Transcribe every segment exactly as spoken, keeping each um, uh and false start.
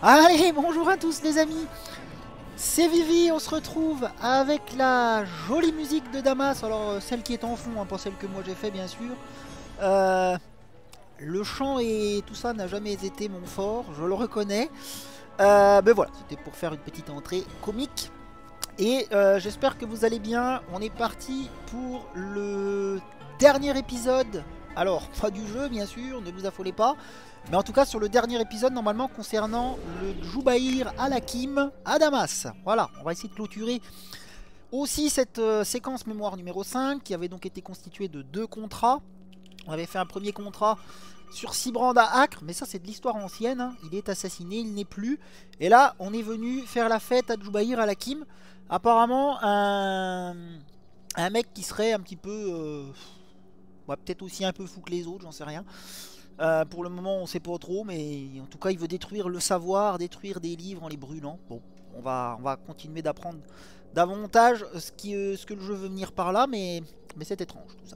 Allez, bonjour à tous les amis. C'est Vivi, on se retrouve avec la jolie musique de Damas. Alors euh, celle qui est en fond, hein, pas celle que moi j'ai fait bien sûr. Euh, le chant et tout ça n'a jamais été mon fort, je le reconnais. Euh, mais voilà, c'était pour faire une petite entrée comique. Et euh, j'espère que vous allez bien. On est parti pour le dernier épisode. Alors, pas du jeu bien sûr, ne vous affolez pas. Mais en tout cas sur le dernier épisode normalement concernant le Jubair al-Hakim à Damas. Voilà, on va essayer de clôturer aussi cette euh, séquence mémoire numéro cinq qui avait donc été constituée de deux contrats. On avait fait un premier contrat sur Sibrand à Acre, mais ça c'est de l'histoire ancienne, hein. Il est assassiné, il n'est plus. Et là on est venu faire la fête à Jubair al-Hakim. Apparemment un... un mec qui serait un petit peu... Euh... Ouais, peut-être aussi un peu fou que les autres, j'en sais rien. Euh, pour le moment on sait pas trop, mais en tout cas il veut détruire le savoir, détruire des livres en les brûlant. Bon, on va, on va continuer d'apprendre davantage ce, qui, euh, ce que le jeu veut venir par là, mais, mais c'est étrange tout ça.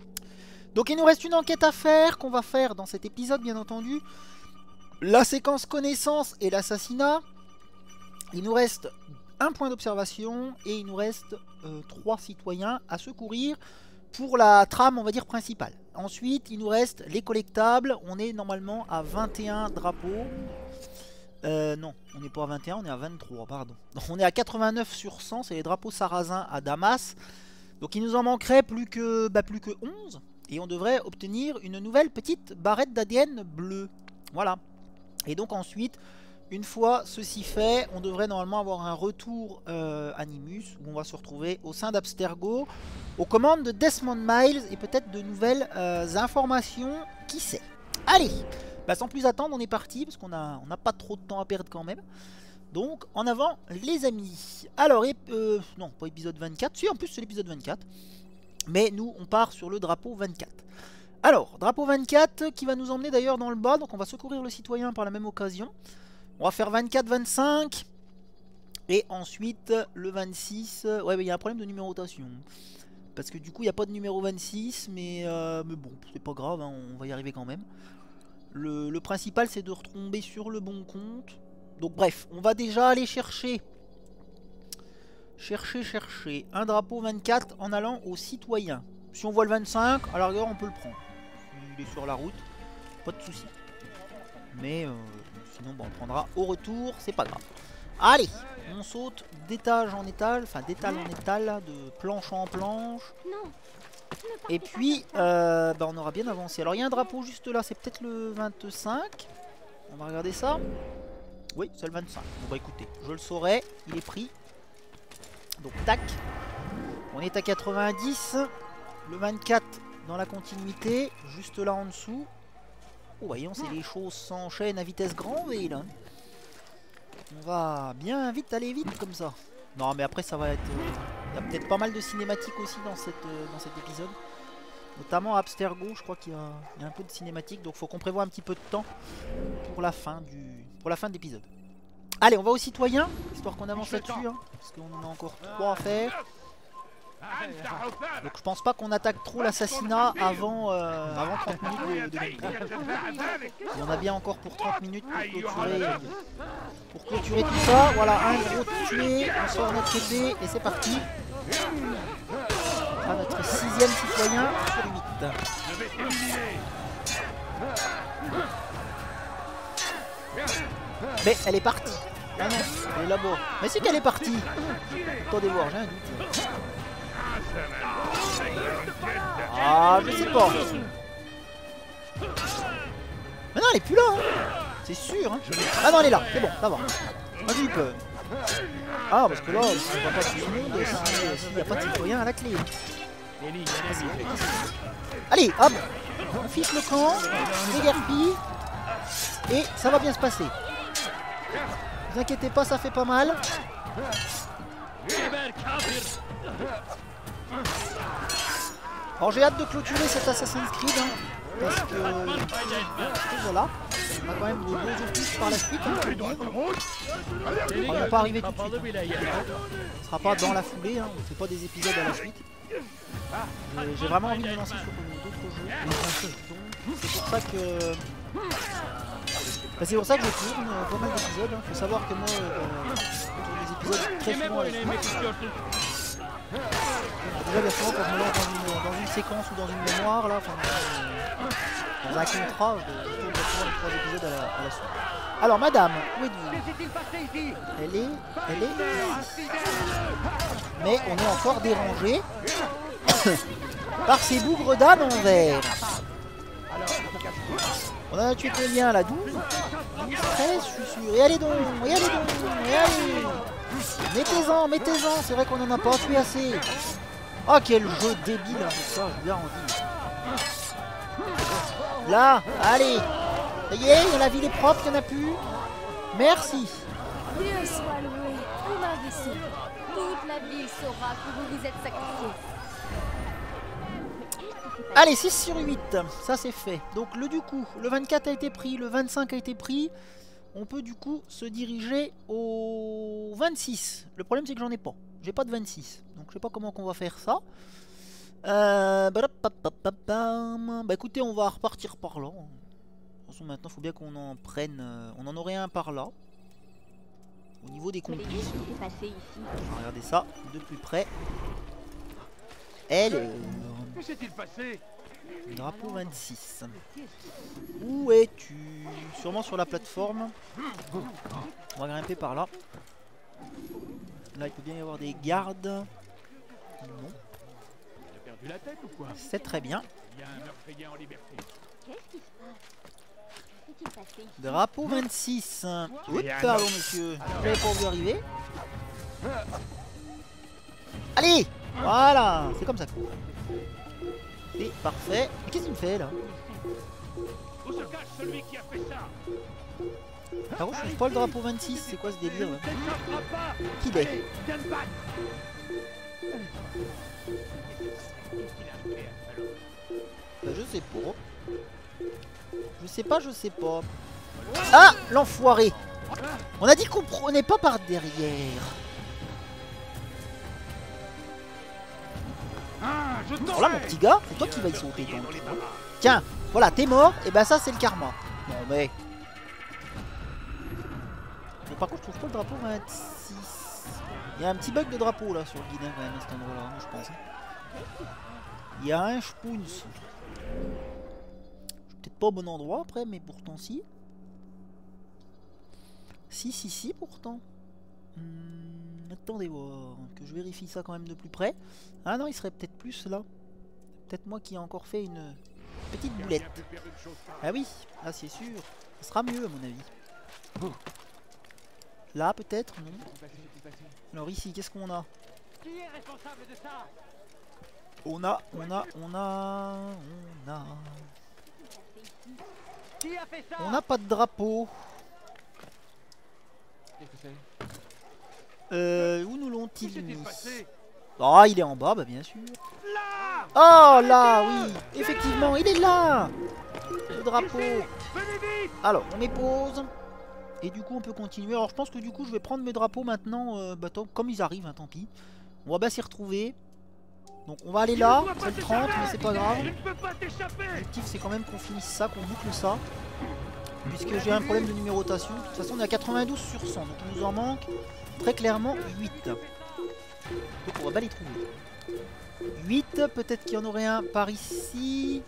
Donc il nous reste une enquête à faire, qu'on va faire dans cet épisode bien entendu. La séquence connaissance et l'assassinat. Il nous reste un point d'observation et il nous reste euh, trois citoyens à secourir pour la trame on va dire principale. Ensuite il nous reste les collectables. On est normalement à vingt et un drapeaux. Euh, non, on n'est pas à vingt et un, on est à vingt-trois, pardon. Donc, on est à quatre-vingt-neuf sur cent, c'est les drapeaux sarrasins à Damas. Donc il nous en manquerait plus que, bah, plus que onze. Et on devrait obtenir une nouvelle petite barrette d'A D N bleue. Voilà. Et donc ensuite, une fois ceci fait, on devrait normalement avoir un retour euh, Animus, où on va se retrouver au sein d'Abstergo, aux commandes de Desmond Miles, et peut-être de nouvelles euh, informations, qui sait. Allez, bah, sans plus attendre, on est parti, parce qu'on n'a on n'a pas trop de temps à perdre quand même. Donc, en avant, les amis. Alors, euh, non, pas épisode vingt-quatre, si, en plus c'est l'épisode vingt-quatre. Mais nous, on part sur le drapeau vingt-quatre. Alors, drapeau vingt-quatre, qui va nous emmener d'ailleurs dans le bas, donc on va secourir le citoyen par la même occasion. On va faire vingt-quatre vingt-cinq. Et ensuite, le vingt-six. Ouais, mais il y a un problème de numérotation. Parce que du coup, il n'y a pas de numéro vingt-six. Mais, euh, mais bon, c'est pas grave, hein, on va y arriver quand même. Le, le principal, c'est de retomber sur le bon compte. Donc bref, on va déjà aller chercher. Chercher, chercher. Un drapeau vingt-quatre en allant aux citoyens. Si on voit le vingt-cinq, à la rigueur, on peut le prendre. Il est sur la route. Pas de soucis. Mais euh, sinon, bon, on prendra au retour. C'est pas grave. Allez, on saute d'étage en étage. Enfin, d'étal en étal. De planche en planche. Et puis, euh, bah, on aura bien avancé. Alors, il y a un drapeau juste là. C'est peut-être le vingt-cinq. On va regarder ça. Oui, c'est le vingt-cinq. Bon, bah écoutez, je le saurai. Il est pris. Donc tac, on est à quatre-vingt-dix, le vingt-quatre dans la continuité, juste là en dessous. Oh voyons, c'est les choses s'enchaînent à vitesse grand V là. On va bien vite aller vite comme ça. Non mais après ça va être... Il y a peut-être pas mal de cinématiques aussi dans, cette, dans cet épisode. Notamment à Abstergo, je crois qu'il y, y a un peu de cinématique. Donc faut qu'on prévoie un petit peu de temps pour la fin du pour la fin de l'épisode. Allez, on va aux citoyens, histoire qu'on avance là-dessus, hein, parce qu'on en a encore trois à faire. Donc je pense pas qu'on attaque trop l'assassinat avant, euh, avant trente minutes de, de gameplay. Il y en a bien encore pour trente minutes pour clôturer, euh, pour clôturer tout ça. Voilà, un gros tué, on sort notre épée et c'est parti. On fera notre sixième citoyen sur huit. Mais elle est partie. Ah non, elle est là-bas. Mais c'est qu'elle est partie. Attendez voir, j'ai un doute. Ah, je sais pas. Mais non, elle est plus là. Hein. C'est sûr. Hein. Ah non, elle est là. C'est bon, ça va. Moi j'ai eu peur. Ah, parce que là, il ne va pas tout le monde s'il n'y a pas de citoyen à la clé. Allez, hop. On fiche le camp. On déguerpille. Et ça va bien se passer. Ne vous inquiétez pas, ça fait pas mal. Alors j'ai hâte de clôturer cet Assassin's Creed. Hein, parce que... Voilà. On a quand même des beaux opus par la suite. Hein, on ne va pas arriver tout de suite. Hein. Ce ne sera pas dans la foulée. Hein, on ne fait pas des épisodes à la suite. J'ai vraiment envie de me lancer sur d'autres jeux. C'est pour ça que... Bah, c'est pour ça que je tourne euh, pas mal d'épisodes. Hein. Faut savoir que moi, euh, je tourne des épisodes très souvent à la suite. Déjà, bien souvent, quand je me lance dans une, dans une séquence ou dans une mémoire, là, enfin, dans, dans un contrat, je, je tourne souvent les trois épisodes à la, à la suite. Alors, madame, où êtes-vous? Elle est, elle est ici. Mais on est encore dérangé par ces bougres d'âne en verre. On en a tué combien là? douze, treize, je suis sûr. Et allez donc, et allez donc, et allez. Mettez-en, mettez-en, c'est vrai qu'on en a pas tué assez. Oh quel jeu débile hein, ça, je vous garantis. Là, allez. Ça y est, la ville est propre, il n'y en a plus. Merci. Dieu soit loué, vous m'avez sauvé. Toute la ville saura que vous vous êtes sacrifié. Allez, six sur huit, ça c'est fait. Donc le du coup, le vingt-quatre a été pris, le vingt-cinq a été pris. On peut du coup se diriger au vingt-six. Le problème c'est que j'en ai pas. J'ai pas de vingt-six. Donc je sais pas comment on va faire ça. Euh... Bah écoutez, on va repartir par là. De toute façon maintenant il faut bien qu'on en prenne. On en aurait un par là. Au niveau des complices. Regardez ça de plus près. Elle. Que s'est-il passé? Drapeau vingt-six. Où es-tu? Sûrement sur la plateforme. On va grimper par là. Là, il peut bien y avoir des gardes. Non. Perdu la tête ou quoi? C'est très bien. Il y a un meurtrier en liberté. Qu'est-ce qui se passe? Qu'est-ce qui s'est passé? Drapeau vingt-six. Oups, pardon, monsieur. J'avais pas vu arriver. Allez! Voilà! C'est comme ça. C'est parfait. Mais qu'est-ce qu'il me fait là? Où se cache celui qui a fait ça? Par contre, je trouve pas le drapeau vingt-six. C'est quoi ce délire là? Qui est? Bah, je sais pas. Je sais pas, je sais pas. Ah! L'enfoiré! On a dit qu'on prenait pas par derrière. Alors là, mon petit gars, c'est toi qui vas y sauter. Ton Tiens, voilà, t'es mort. Et bah, ça, c'est le karma. Non, mais. Mais par contre, je trouve pas le drapeau vingt-six. Il y a un petit bug de drapeau là sur le guide quand même à cet endroit-là, je pense. Il y a un Spoons. Je suis peut-être pas au bon endroit après, mais pourtant si. Si, si, si, pourtant. Hum, attendez voir, que je vérifie ça quand même de plus près. Ah non, il serait peut-être plus là. Peut-être moi qui ai encore fait une petite boulette. Ah oui, là c'est sûr. Ça sera mieux à mon avis. Là peut-être, non. Alors ici, qu'est-ce qu'on a? Qui est responsable de ça? On a, on a, on a, on a... Qui a fait ça? On n'a pas de drapeau. Qu'est-ce que c'est? Euh, où nous l'ont-ils Qu'est-ce qui mis? s'est passé? Ah, il est en bas, bah bien sûr. Là! Oh là, oui, effectivement, il est là. Le drapeau. Venez vite! Alors, on met pause. Et du coup, on peut continuer. Alors, je pense que du coup, je vais prendre mes drapeaux maintenant. Euh, bah, tant- comme ils arrivent, hein, tant pis. On va bien s'y retrouver. Donc, on va aller là. C'est le trente, mais c'est pas grave. Je ne peux pas t'échapper! L'objectif, c'est quand même qu'on finisse ça, qu'on boucle ça. Puisque j'ai un problème de numérotation. De toute façon, on est à quatre-vingt-douze sur cent. Donc, il nous en manque très clairement huit. Donc, on va pas les trouver. huit, peut-être qu'il y en aurait un par ici.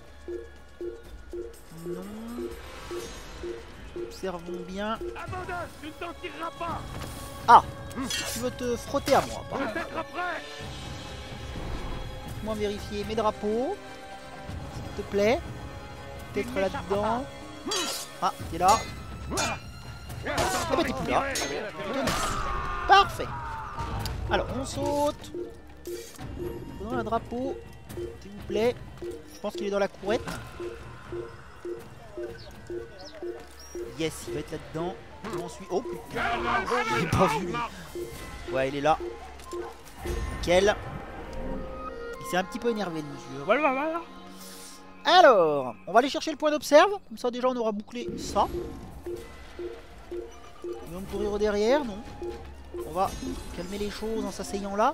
Non. Observons bien. Abandonne! Tu ne t'en tireras pas! Ah! Tu veux te frotter à moi? Je vais être prêt! Laisse-moi vérifier mes drapeaux. S'il te plaît. Peut-être là-dedans. Ah, t'es là. Ah bah t'es plus là. Parfait. Alors, on saute. Prenons un drapeau, s'il vous plaît. Je pense qu'il est dans la courette. Yes, il va être là-dedans. Je m'en suis. Oh putain. J'ai pas vu lui. Ouais, il est là. Nickel. Il s'est un petit peu énervé, le monsieur. Voilà, voilà. Alors, on va aller chercher le point d'observe. Comme ça, déjà, on aura bouclé ça. Il va me courir au derrière, non. On va calmer les choses en s'asseyant là.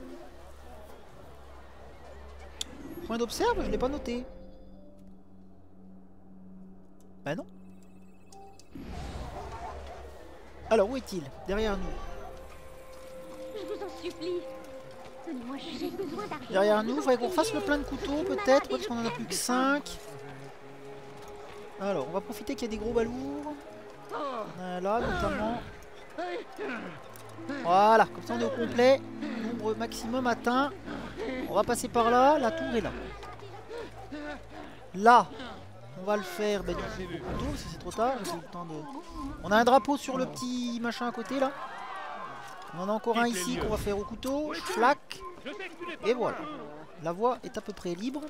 Point d'observe, je l'ai pas noté. Bah non. Alors, où est-il? Derrière nous. Je vous en supplie. Donnez-moi, j'ai besoin d'argent. Derrière nous, il faudrait qu'on refasse le plein de couteaux, peut-être, parce qu'on en a plus que cinq. Alors, on va profiter qu'il y a des gros balourds. Là, notamment. Voilà, comme ça on est au complet. Nombre maximum atteint. On va passer par là, la tour est là. Là, on va le faire ben, du coup, au couteau, parce que c'est trop tard. J'ai eu le temps de... On a un drapeau sur le petit machin à côté là. On en a encore un ici qu'on va faire au couteau. Flac. Et voilà. La voie est à peu près libre.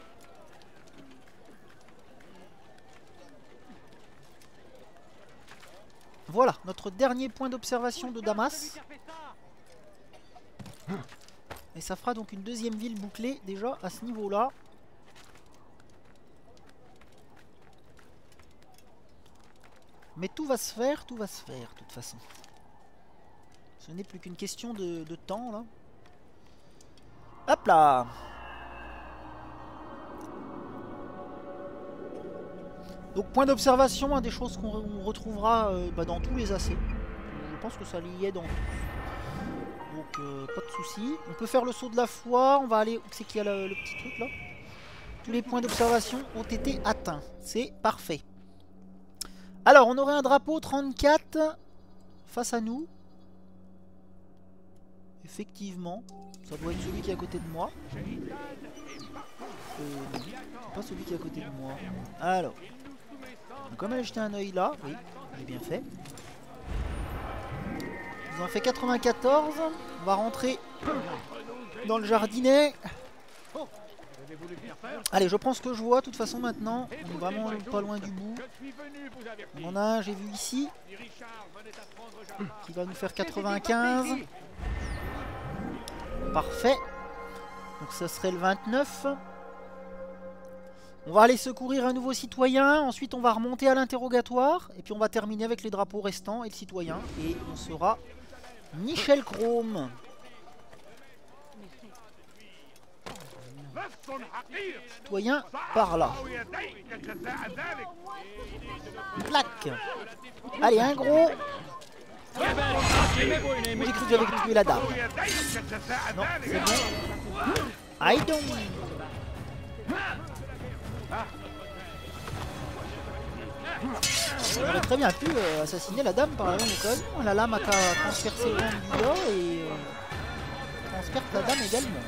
Voilà, notre dernier point d'observation de Damas. Et ça fera donc une deuxième ville bouclée déjà à ce niveau-là. Mais tout va se faire, tout va se faire de toute façon. Ce n'est plus qu'une question de, de temps là. Hop là! Donc point d'observation, hein, des choses qu'on retrouvera euh, bah, dans tous les A C. Je pense que ça y est dans tous. Donc euh, pas de soucis. On peut faire le saut de la foi, on va aller... Où c'est qu'il y a le, le petit truc là? Tous les points d'observation ont été atteints. C'est parfait. Alors on aurait un drapeau trente-quatre face à nous. Effectivement, ça doit être celui qui est à côté de moi. Euh, pas celui qui est à côté de moi. Alors... Donc, comme elle a jeté un œil là, oui, j'ai bien fait. Ils ont fait quatre-vingt-quatorze. On va rentrer dans le jardinet. Allez, je prends ce que je vois. De toute façon, maintenant, on est vraiment pas loin du bout. On en a un, j'ai vu ici, qui va nous faire quatre-vingt-quinze. Parfait. Donc, ça serait le vingt-neuf. On va aller secourir un nouveau citoyen, ensuite on va remonter à l'interrogatoire, et puis on va terminer avec les drapeaux restants et le citoyen, et on sera Michel Chrome. Citoyen par là. Plaque. Allez, un gros. J'ai cru que j'avais tué la dame. Non, c'est bon. I don't. On aurait très bien pu euh, assassiner la dame par la lame au col. La lame a qu'à transpercer le ventre du gars et euh, transperce la dame également.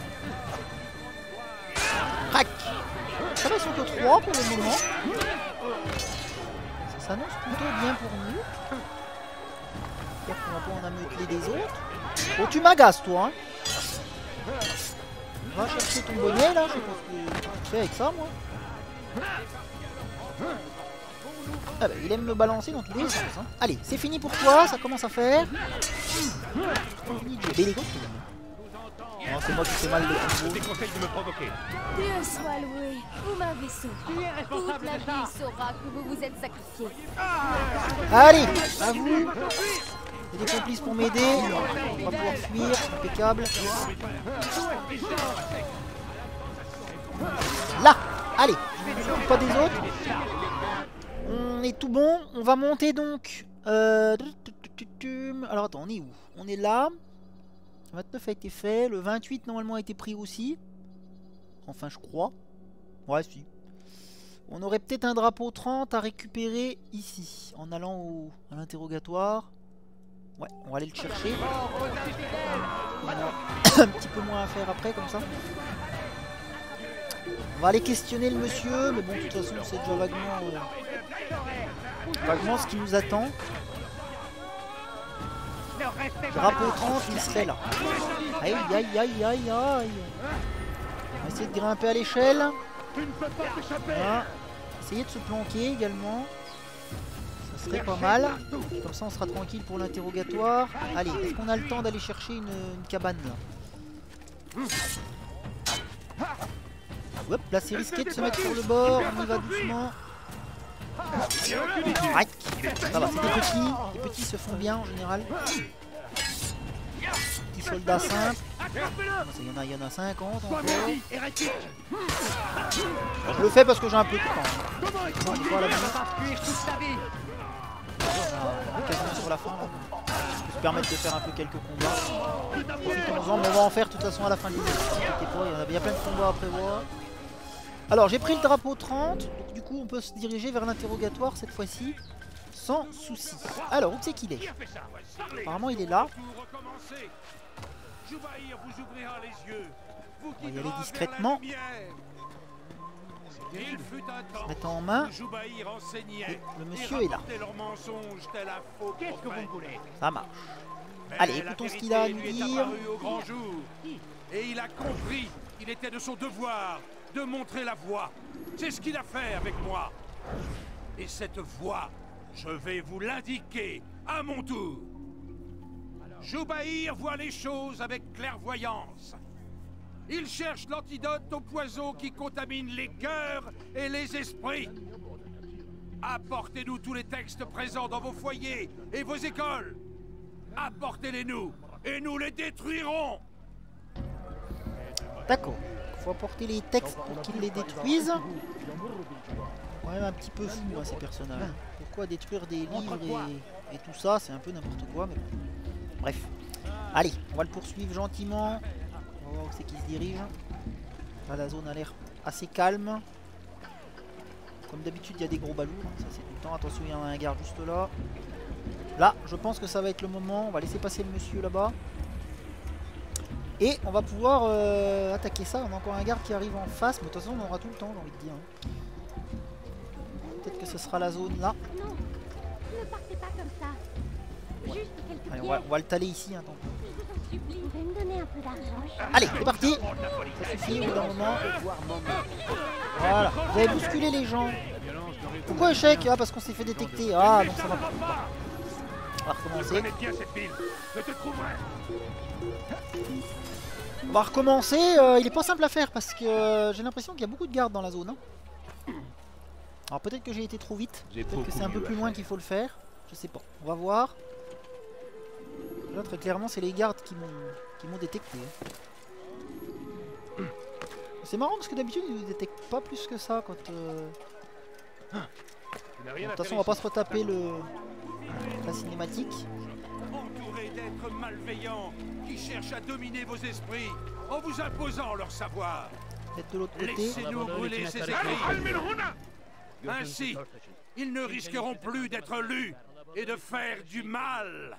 Crac. Ça va, ils sont que trois pour le moment. Ça s'annonce plutôt bien pour nous. J'espère qu'on va pas en ameuteler des autres. Oh, tu m'agaces toi hein. Va chercher ton bonnet là, je sais pas ce que tu fais avec ça moi. Ah bah, il aime me balancer dans tous les sens. Hein. Allez, c'est fini pour toi, ça commence à faire. Dieu c'est moi qui fais mal le combo. Dieu soit loué, vous m'avez sauvé. Toute la ville saura que vous vous êtes sacrifié. Allez, à vous. Il y a des complices pour m'aider. On va pouvoir fuir, impeccable. Là, allez, pas des autres. On est tout bon, on va monter donc. Euh... Alors attends, on est où? On est là. Le vingt-neuf a été fait, le vingt-huit normalement a été pris aussi. Enfin je crois. Ouais si. On aurait peut-être un drapeau trente à récupérer ici. En allant au... à l'interrogatoire. Ouais, on va aller le chercher. On a un petit peu moins à faire après comme ça. On va aller questionner le monsieur, mais bon de toute façon c'est déjà vaguement... Euh... vaguement ce qui nous attend. Drapeau trente, il serait là. Aïe aïe aïe aïe aïe. On va essayer de grimper à l'échelle. Voilà. Essayer de se planquer également. Ça serait pas mal. Comme ça on sera tranquille pour l'interrogatoire. Allez, est-ce qu'on a le temps d'aller chercher une, une cabane là? Hop, là c'est risqué de se mettre sur le bord. On y va doucement. Aïe. Ça va, c'est des petits. Les petits se font bien en général. Petit soldat simple. Il y en a, il y en a cinquante encore. Je le fais parce que j'ai un peu de temps. Bon, on va la on est quasiment sur la fin là. permettre de faire un peu quelques combats. Profitons-en, mais on va en faire de toute façon à la fin de l'idée. Il y a, il y a plein de combats à prévoir. Alors j'ai pris le drapeau trente, donc du coup on peut se diriger vers l'interrogatoire cette fois-ci, sans souci. Alors où c'est qu'il est? Apparemment il est là. On va y aller discrètement. Se mettre en main. Et le monsieur est là. Qu'est-ce que vous voulez? Ça marche. Allez, écoutons ce qu'il a à nous dire. Et il a compris qu'il était de son devoir de montrer la voie. C'est ce qu'il a fait avec moi. Et cette voie, je vais vous l'indiquer à mon tour. Joubahir voit les choses avec clairvoyance. Il cherche l'antidote au poison qui contamine les cœurs et les esprits. Apportez-nous tous les textes présents dans vos foyers et vos écoles. Apportez-les-nous et nous les détruirons. D'accord. Il faut apporter les textes pour qu'ils les détruisent. Quand même un petit peu fou hein, ces personnages. Pourquoi détruire des livres et, et tout ça? C'est un peu n'importe quoi. Mais bon. Bref. Allez, on va le poursuivre gentiment. On va voir où c'est qu'il se dirige. Là, la zone a l'air assez calme. Comme d'habitude, il y a des gros balourds. Hein, ça, c'est tout le temps. Attention, il y en a un garde juste là. Là, je pense que ça va être le moment. On va laisser passer le monsieur là-bas. Et on va pouvoir euh, attaquer ça. On a encore un garde qui arrive en face. Mais de toute façon, on aura tout le temps, j'ai envie de dire. Peut-être que ce sera la zone là. Non, ne partez pas comme ça. Juste quelques Allez, on va, on va le taler ici. Hein, tant pis. Je vous supplie. Vous pouvez me donner un peu d'argent. Allez, c'est parti. Ça suffit au bout d'un moment. Voilà, vous avez bousculé les gens. Pourquoi échec? Ah, parce qu'on s'est fait détecter. Ah, non, ça va pas. On va recommencer. On va recommencer. Euh, il est pas simple à faire parce que euh, j'ai l'impression qu'il y a beaucoup de gardes dans la zone. Hein. Alors peut-être que j'ai été trop vite. Peut-être que c'est un peu plus loin qu'il faut le faire. Je sais pas. On va voir. Là, très clairement, c'est les gardes qui m'ont qui m'ont détecté. C'est marrant parce que d'habitude ils ne détectent pas plus que ça quand... Euh... De toute façon on va pas se retaper le... la cinématique. Entouré d'êtres malveillants qui cherchent à dominer vos esprits en vous imposant leur savoir. Peut-être de l'autre côté. Laissez-nous brûler ces écrits. Ainsi, ils ne risqueront plus d'être lus et de faire du mal.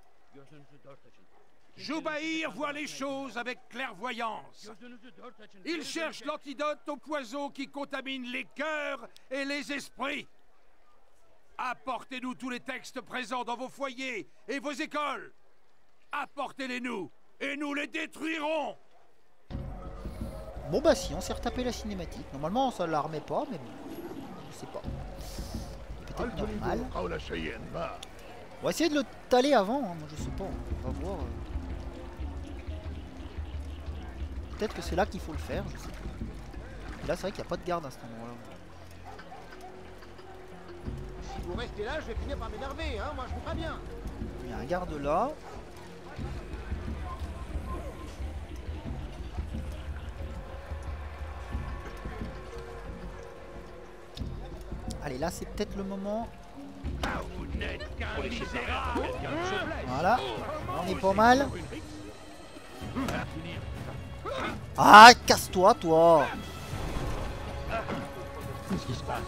Joubahir voit les choses avec clairvoyance. Il cherche l'antidote au poison qui contamine les cœurs et les esprits. Apportez-nous tous les textes présents dans vos foyers et vos écoles. Apportez-les-nous et nous les détruirons. Bon bah si, on s'est retapé la cinématique. Normalement ça la remet pas, mais bon, je sais pas. Peut-être normal. On va essayer de le taler avant, hein. Moi je sais pas, on va voir. Peut-être que c'est là qu'il faut le faire, je sais pas. Et là c'est vrai qu'il n'y a pas de garde à ce moment-là. Si vous restez là, je vais finir par m'énerver, hein, moi je vous préviens. Il y a un garde là. Allez, là c'est peut-être le moment. Voilà, on est pas mal. Ah, casse-toi, toi. Qu'est-ce qui se passe?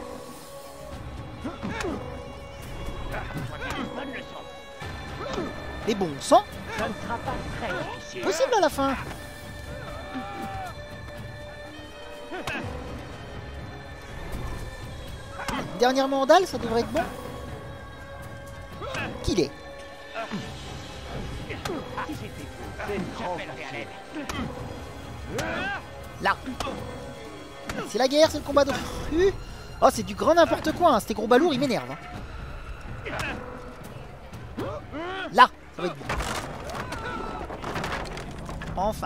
Et bon sang. Ça ne sera pas très difficile. Possible à la fin. Dernière mandale, ça devrait être bon. Qu'il est. Là. C'est la guerre, c'est le combat de rue. Oh, c'est du grand n'importe quoi, hein. Ces gros balourds, ils m'énervent. Hein. Là, ça va être bon. Enfin.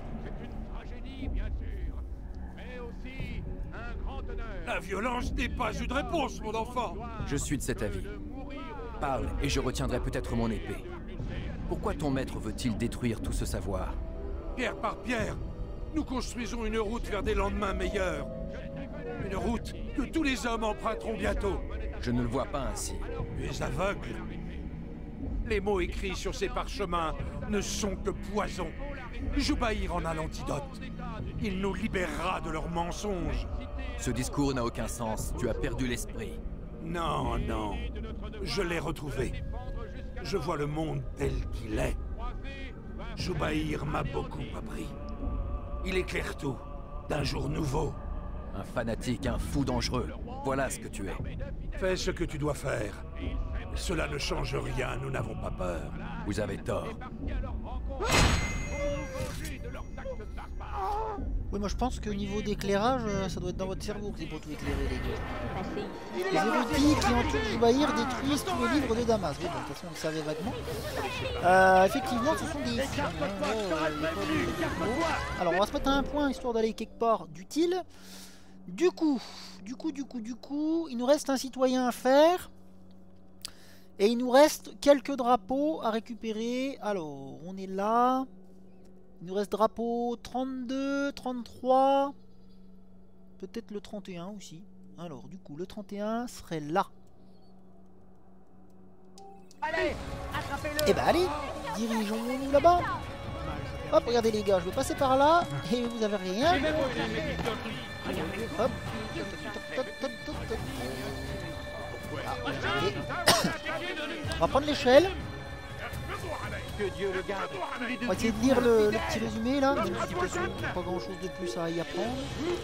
La violence n'est pas une réponse, mon enfant. Je suis de cet avis. Parle, et je retiendrai peut-être mon épée. Pourquoi ton maître veut-il détruire tout ce savoir? Pierre par pierre, nous construisons une route vers des lendemains meilleurs. Une route que tous les hommes emprunteront bientôt. Je ne le vois pas ainsi. Tu es aveugle. Les mots écrits sur ces parchemins ne sont que poison. Joubaïr en a l'antidote. Il nous libérera de leurs mensonges. Ce discours n'a aucun sens. Tu as perdu l'esprit. Non, non. Je l'ai retrouvé. Je vois le monde tel qu'il est. Joubaïr m'a beaucoup appris. Il éclaire tout, d'un jour nouveau. Un fanatique, un fou dangereux. Voilà ce que tu es. Fais ce que tu dois faire. Cela ne change rien, nous n'avons pas peur. Vous avez tort. Oui, moi je pense que niveau d'éclairage, ça doit être dans votre cerveau que c'est pour tout éclairer, les gars. Les érudits qui entourent Joubaïr détruisent tous les livres de Damas. Oui, bon, de toute façon, on le savait vaguement. Euh, effectivement, ce sont des films. Hein, euh, de... Alors, on va se mettre à un point histoire d'aller quelque part d'utile. Du coup, du coup, du coup, du coup, il nous reste un citoyen à faire. Et il nous reste quelques drapeaux à récupérer. Alors, on est là. Il nous reste drapeau trente-deux, trente-trois. Peut-être le trente et un aussi. Alors, du coup, le trente et un serait là. Allez, attrapez-le. Eh ben, allez, dirigeons-nous là-bas. Hop, regardez les gars, je vais passer par là. Et vous avez rien. Hop. Ah, allez. On va prendre l'échelle. Que Dieu le garde. On va essayer de lire le, le petit résumé là. Même si de toute façon, il n'y a pas grand chose de plus à y apprendre.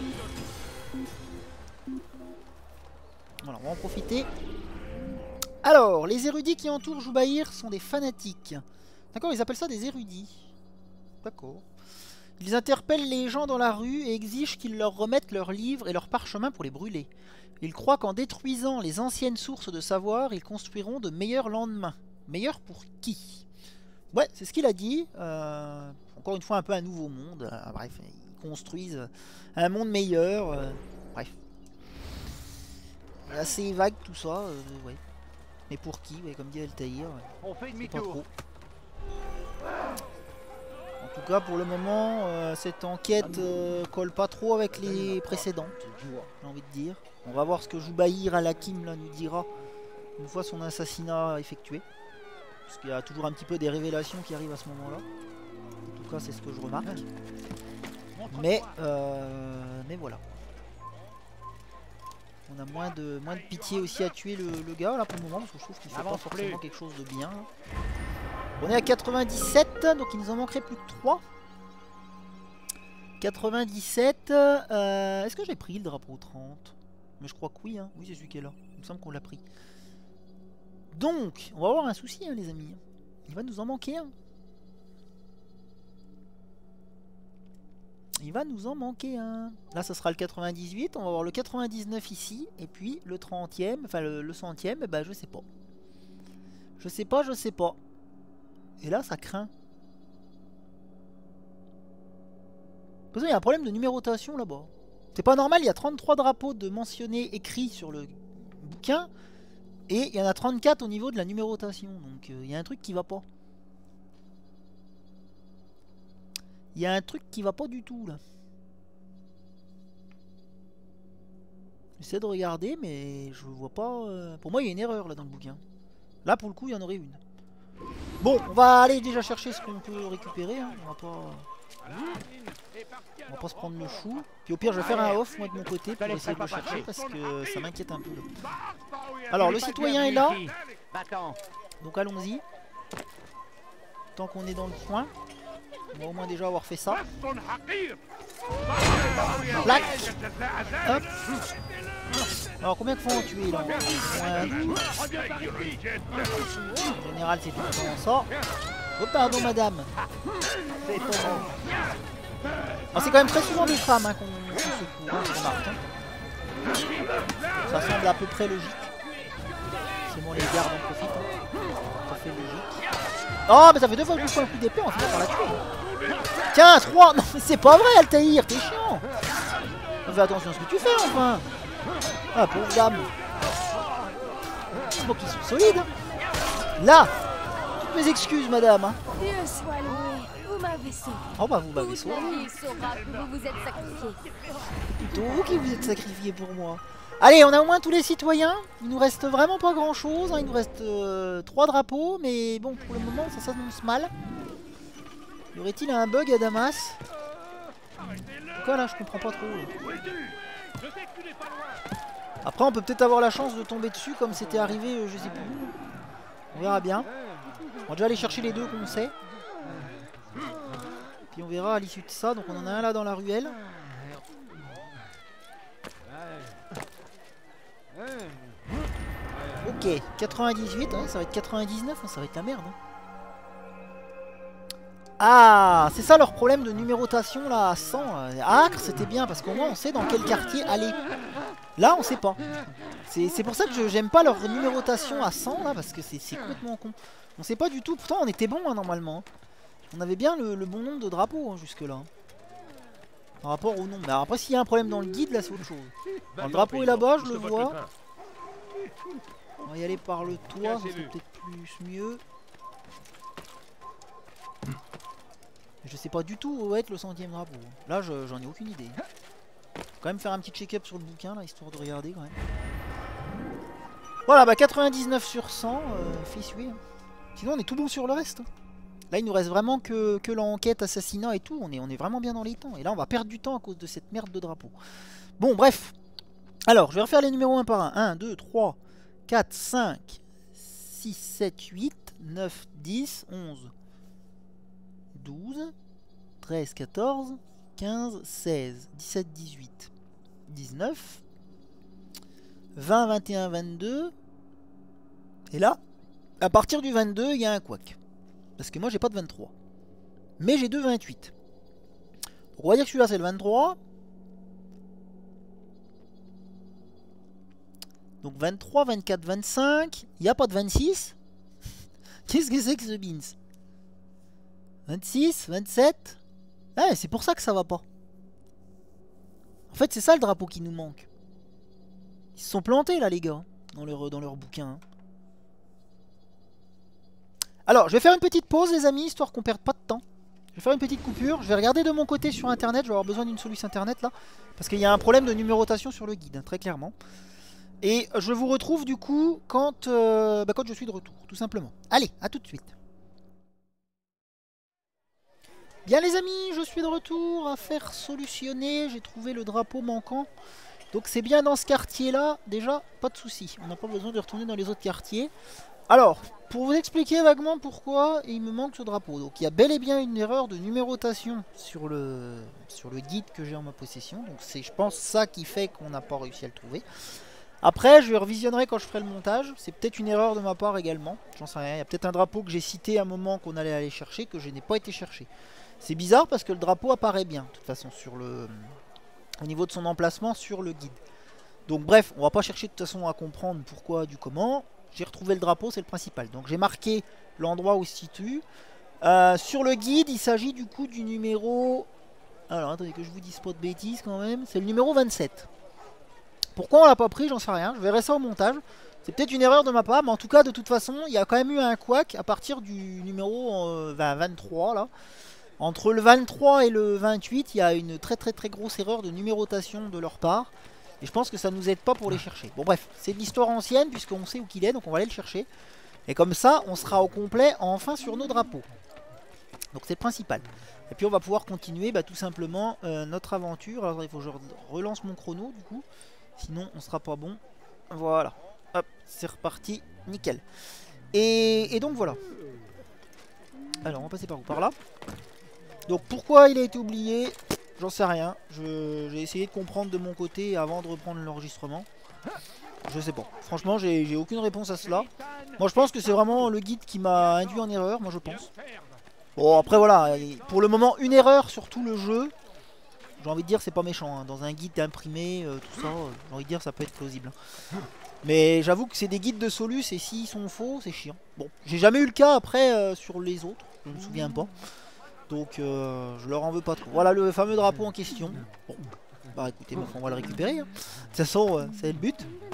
Voilà, on va en profiter. Alors, les érudits qui entourent Joubaïr sont des fanatiques. D'accord, ils appellent ça des érudits. D'accord. Ils interpellent les gens dans la rue et exigent qu'ils leur remettent leurs livres et leurs parchemins pour les brûler. Ils croient qu'en détruisant les anciennes sources de savoir, ils construiront de meilleurs lendemains. Meilleurs pour qui? Ouais, c'est ce qu'il a dit. Euh, encore une fois, un peu un nouveau monde. Euh, bref, ils construisent un monde meilleur. Euh, bref. Assez vague tout ça. Euh, ouais. Mais pour qui, ouais, comme dit Altaïr. Ouais. On fait Pas demi-tour. trop. En tout cas, pour le moment, euh, cette enquête euh, colle pas trop avec les précédentes. J'ai envie de dire. On va voir ce que Joubaïr al-Hakim là nous dira une fois son assassinat effectué. Parce qu'il y a toujours un petit peu des révélations qui arrivent à ce moment-là. En tout cas, c'est ce que je remarque. Mais, euh, mais voilà. On a moins de, moins de pitié aussi à tuer le, le gars là pour le moment. Parce que je trouve qu'il fait pas forcément quelque chose de bien. On est à quatre-vingt-dix-sept, donc il nous en manquerait plus que trois. quatre-vingt-dix-sept. Euh, Est-ce que j'ai pris le drapeau trente? Mais je crois que oui. Hein. Oui, c'est celui qui est là. Il me semble qu'on l'a pris. Donc, on va avoir un souci, hein, les amis. Il va nous en manquer un. Il va nous en manquer un. Là, ça sera le quatre-vingt-dix-huit. On va avoir le quatre-vingt-dix-neuf ici. Et puis le trentième, enfin le, le centième, eh ben, je sais pas. Je sais pas, je sais pas. Et là, ça craint. De toute façon, il y a un problème de numérotation là-bas. C'est pas normal, il y a trente-trois drapeaux de mentionnés écrits sur le bouquin. Et il y en a trente-quatre au niveau de la numérotation. Donc euh, il y a un truc qui va pas. Il y a un truc qui va pas du tout là. J'essaie de regarder mais je vois pas... Euh... Pour moi il y a une erreur là dans le bouquin. Là pour le coup il y en aurait une. Bon, on va aller déjà chercher ce qu'on peut récupérer. Hein. On va pas... On va pas se prendre le chou. Puis au pire je vais faire un off moi de mon côté pour essayer de le chercher parce que ça m'inquiète un peu. Là. Alors le citoyen est là. Donc allons-y. Tant qu'on est dans le coin. On va au moins déjà avoir fait ça. Plac. Hop. Alors combien de fois on tué là? En général c'est tout le temps ça. Oh pardon madame. C'est quand même très souvent des femmes hein, qu'on qu secoue, hein, je remarque. Hein. Ça semble à peu près logique. C'est bon les gardes en profitent. Hein. Ça fait logique. Oh mais ça fait deux fois que je fais un coup d'épée, on finit par la tuer. Tiens, trois. Non mais c'est pas vrai Altaïr, t'es chiant. Fais attention à ce que tu fais enfin. Ah pauvre dame. C'est bon qu'ils sont solides. Hein. Là. Toutes mes excuses madame. Hein. Dieu soit loué. Vous m'avez sauvé. Oh bah vous m'avez sauvé. Toute la ville saura que vous vous êtes sacrifié. Plutôt vous qui vous êtes sacrifié pour moi. Allez, on a au moins tous les citoyens. Il nous reste vraiment pas grand chose, hein. Il nous reste euh, trois drapeaux, mais bon, pour le moment ça s'annonce mal. Y aurait-il un bug à Damas? Pourquoi là, je comprends pas trop. Après, on peut peut-être avoir la chance de tomber dessus comme c'était arrivé, euh, je sais plus. On verra bien. On va déjà aller chercher les deux qu'on sait. Puis on verra à l'issue de ça. Donc on en a un là dans la ruelle. Ok, quatre-vingt-dix-huit, hein, ça va être quatre-vingt-dix-neuf, hein, ça va être la merde. Hein. Ah, c'est ça leur problème de numérotation là à cent. À Acre, c'était bien parce qu'au moins on sait dans quel quartier aller. Là, on sait pas. C'est pour ça que j'aime pas leur numérotation à cent là parce que c'est complètement con. On sait pas du tout. Pourtant, on était bon hein, normalement. On avait bien le, le bon nombre de drapeaux hein, jusque là. Par rapport au nombre. Mais après, s'il y a un problème dans le guide, là, c'est autre chose. Alors, le drapeau est là-bas, je le vois. On va y aller par le toit, ça serait peut-être plus mieux. Je sais pas du tout où va être le centième drapeau. Là, j'en ai aucune idée. Faut quand même faire un petit check-up sur le bouquin, là, histoire de regarder quand même. Voilà, bah quatre-vingt-dix-neuf sur cent, euh, fait suer. Sinon, on est tout bon sur le reste. Là, il nous reste vraiment que, que l'enquête, assassinat et tout. On est, on est vraiment bien dans les temps. Et là, on va perdre du temps à cause de cette merde de drapeau. Bon, bref. Alors, je vais refaire les numéros un par un. un, deux, trois, quatre, cinq, six, sept, huit, neuf, dix, onze, douze, treize, quatorze, quinze, seize, dix-sept, dix-huit, dix-neuf, vingt, vingt et un, vingt-deux. Et là, à partir du vingt-deux, il y a un couac. Parce que moi, j'ai pas de vingt-trois. Mais j'ai deux vingt-huit. Donc, on va dire que celui-là, c'est le vingt-trois. Donc vingt-trois, vingt-quatre, vingt-cinq. Il n'y a pas de vingt-six. Qu'est-ce que c'est que ce beans? vingt-six, vingt-sept. Ouais, c'est pour ça que ça va pas. En fait, c'est ça le drapeau qui nous manque. Ils se sont plantés là, les gars. Dans leur, dans leur bouquin. Hein. Alors, je vais faire une petite pause, les amis, histoire qu'on perde pas de temps. Je vais faire une petite coupure. Je vais regarder de mon côté sur internet. Je vais avoir besoin d'une solution internet là. Parce qu'il y a un problème de numérotation sur le guide, hein, très clairement. Et je vous retrouve du coup quand, euh, bah, quand je suis de retour, tout simplement. Allez, à tout de suite. Bien les amis, je suis de retour. Affaire solutionnée. J'ai trouvé le drapeau manquant. Donc c'est bien dans ce quartier là. Déjà, pas de souci. On n'a pas besoin de retourner dans les autres quartiers. Alors, pour vous expliquer vaguement pourquoi il me manque ce drapeau. Donc il y a bel et bien une erreur de numérotation sur le, sur le guide que j'ai en ma possession. Donc c'est je pense ça qui fait qu'on n'a pas réussi à le trouver. Après je revisionnerai quand je ferai le montage. C'est peut-être une erreur de ma part également. J'en sais rien. Il y a peut-être un drapeau que j'ai cité à un moment qu'on allait aller chercher que je n'ai pas été chercher. C'est bizarre parce que le drapeau apparaît bien de toute façon sur le, au niveau de son emplacement sur le guide. Donc bref, on va pas chercher de toute façon à comprendre pourquoi du comment. J'ai retrouvé le drapeau, c'est le principal. Donc j'ai marqué l'endroit où il se situe. Euh, sur le guide, il s'agit du coup du numéro... Alors attendez que je vous dise pas de bêtises quand même. C'est le numéro vingt-sept. Pourquoi on l'a pas pris, j'en sais rien. Je verrai ça au montage. C'est peut-être une erreur de ma part. Mais en tout cas, de toute façon, il y a quand même eu un couac à partir du numéro euh, vingt-trois là. Entre le vingt-trois et le vingt-huit, il y a une très très très grosse erreur de numérotation de leur part. Et je pense que ça nous aide pas pour les chercher. Bon bref, c'est de l'histoire ancienne puisqu'on sait où qu'il est, donc on va aller le chercher. Et comme ça, on sera au complet enfin sur nos drapeaux. Donc c'est le principal. Et puis on va pouvoir continuer bah, tout simplement euh, notre aventure. Alors il faut que je relance mon chrono du coup. Sinon on sera pas bon. Voilà. Hop, c'est reparti. Nickel. Et, et donc voilà. Alors on va passer par où? Par là. Donc pourquoi il a été oublié? J'en sais rien, j'ai essayé de comprendre de mon côté avant de reprendre l'enregistrement. Je sais pas, franchement j'ai aucune réponse à cela. Moi je pense que c'est vraiment le guide qui m'a induit en erreur, moi je pense. Bon après voilà, pour le moment une erreur sur tout le jeu. J'ai envie de dire c'est pas méchant, hein. Dans un guide imprimé, euh, tout ça, euh, j'ai envie de dire ça peut être plausible. Mais j'avoue que c'est des guides de Solus et s'ils sont faux c'est chiant. Bon, j'ai jamais eu le cas après euh, sur les autres, je me souviens pas. Donc euh, je leur en veux pas trop. Voilà le fameux drapeau en question. Bon, bah écoutez, bon, on va le récupérer. Hein. De toute façon, euh, c'est le but.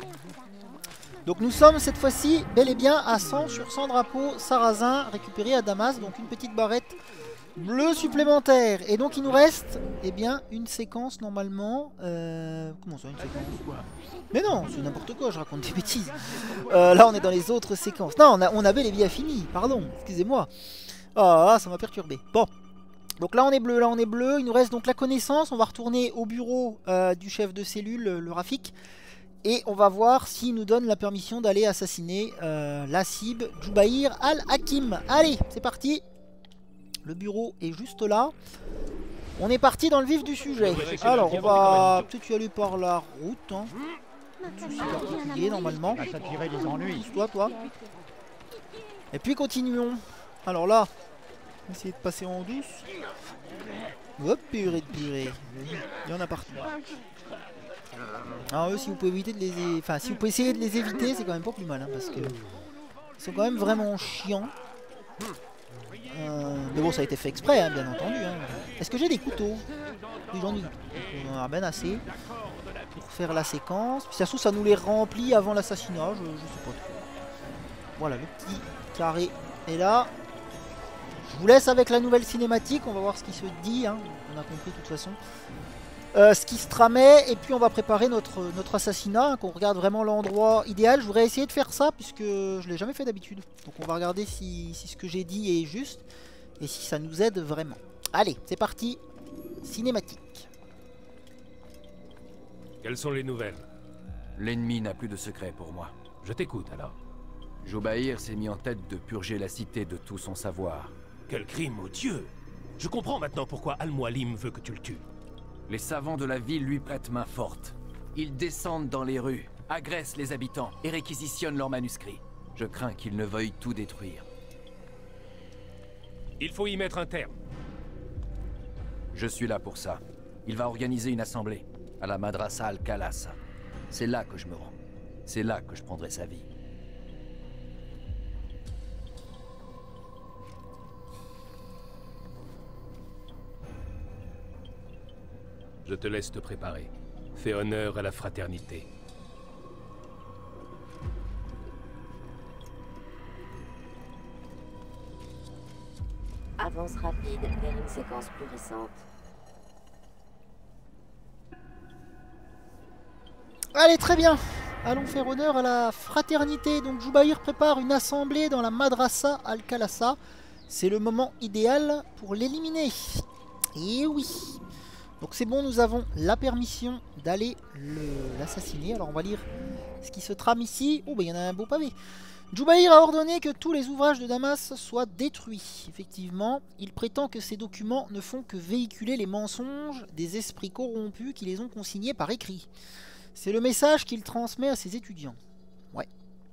Donc nous sommes cette fois-ci bel et bien à cent sur cent drapeaux sarrasins récupérés à Damas. Donc une petite barrette Bleu supplémentaire. Et donc il nous reste eh bien une séquence normalement. Euh... Comment ça une séquence? Mais non, c'est n'importe quoi, je raconte des bêtises. Euh, là on est dans les autres séquences. Non, on, a, on avait les biais finis, pardon, excusez-moi. Ah, ça m'a perturbé. Bon. Donc là on est bleu, là on est bleu. Il nous reste donc la connaissance. On va retourner au bureau euh, du chef de cellule, le Rafik. Et on va voir s'il nous donne la permission d'aller assassiner euh, Lassib Jubair Al-Hakim. Allez, c'est parti. Le bureau est juste là. On est parti dans le vif du sujet. Alors, on va peut-être y aller par la route. Hein. C'est particulier, normalement. Toi, toi. Et puis, continuons. Alors là, on va essayer de passer en douce. Hop, purée de purée. Il y en a partout. Alors eux, si vous pouvez éviter de les, enfin, si vous pouvez essayer de les éviter, c'est quand même pas plus mal, hein, parce que ils sont quand même vraiment chiants. Euh, mais bon, ça a été fait exprès, hein, bien entendu. Hein. Est-ce que j'ai des couteaux? Oui, j'en ai. On en a bien assez pour faire la séquence. Puis ça se trouve, ça nous les remplit avant l'assassinat. Je, je sais pas trop. Voilà, le petit carré est là. Je vous laisse avec la nouvelle cinématique. On va voir ce qui se dit. Hein. On a compris de toute façon. Euh, ce qui se tramait, et puis on va préparer notre, notre assassinat, hein, qu'on regarde vraiment l'endroit idéal. Je voudrais essayer de faire ça puisque je l'ai jamais fait d'habitude. Donc on va regarder si, si ce que j'ai dit est juste et si ça nous aide vraiment. Allez, c'est parti, cinématique. Quelles sont les nouvelles? L'ennemi n'a plus de secret pour moi. Je t'écoute alors. Jubair s'est mis en tête de purger la cité de tout son savoir. Quel crime, ô Dieu! Je comprends maintenant pourquoi Al-Mualim veut que tu le tues. Les savants de la ville lui prêtent main forte. Ils descendent dans les rues, agressent les habitants et réquisitionnent leurs manuscrits. Je crains qu'ils ne veuillent tout détruire. Il faut y mettre un terme. Je suis là pour ça. Il va organiser une assemblée à la Madrasa Al-Khalasa. C'est là que je me rends. C'est là que je prendrai sa vie. Je te laisse te préparer. Fais honneur à la fraternité. Avance rapide vers une séquence plus récente. Allez, très bien. Allons faire honneur à la fraternité. Donc Jubair prépare une assemblée dans la Madrasa Al-Khalasa. C'est le moment idéal pour l'éliminer. Et oui. Donc c'est bon, nous avons la permission d'aller l'assassiner. Alors on va lire ce qui se trame ici. Oh bah il y en a un beau pavé. Jubair a ordonné que tous les ouvrages de Damas soient détruits. Effectivement, il prétend que ces documents ne font que véhiculer les mensonges des esprits corrompus qui les ont consignés par écrit. C'est le message qu'il transmet à ses étudiants. Ouais.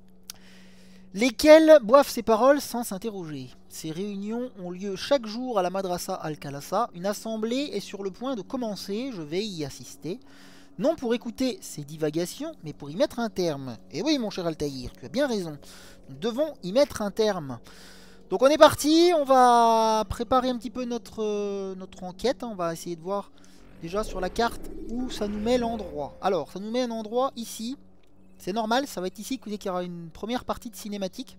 Lesquels boivent ces paroles sans s'interroger. Ces réunions ont lieu chaque jour à la Madrasa Al-Khalasa. Une assemblée est sur le point de commencer, je vais y assister. Non pour écouter ces divagations, mais pour y mettre un terme. Et oui mon cher Altaïr, tu as bien raison. Nous devons y mettre un terme. Donc on est parti, on va préparer un petit peu notre, euh, notre enquête. On va essayer de voir déjà sur la carte où ça nous met l'endroit. Alors ça nous met un endroit ici. C'est normal, ça va être ici qu'il y aura une première partie de cinématique.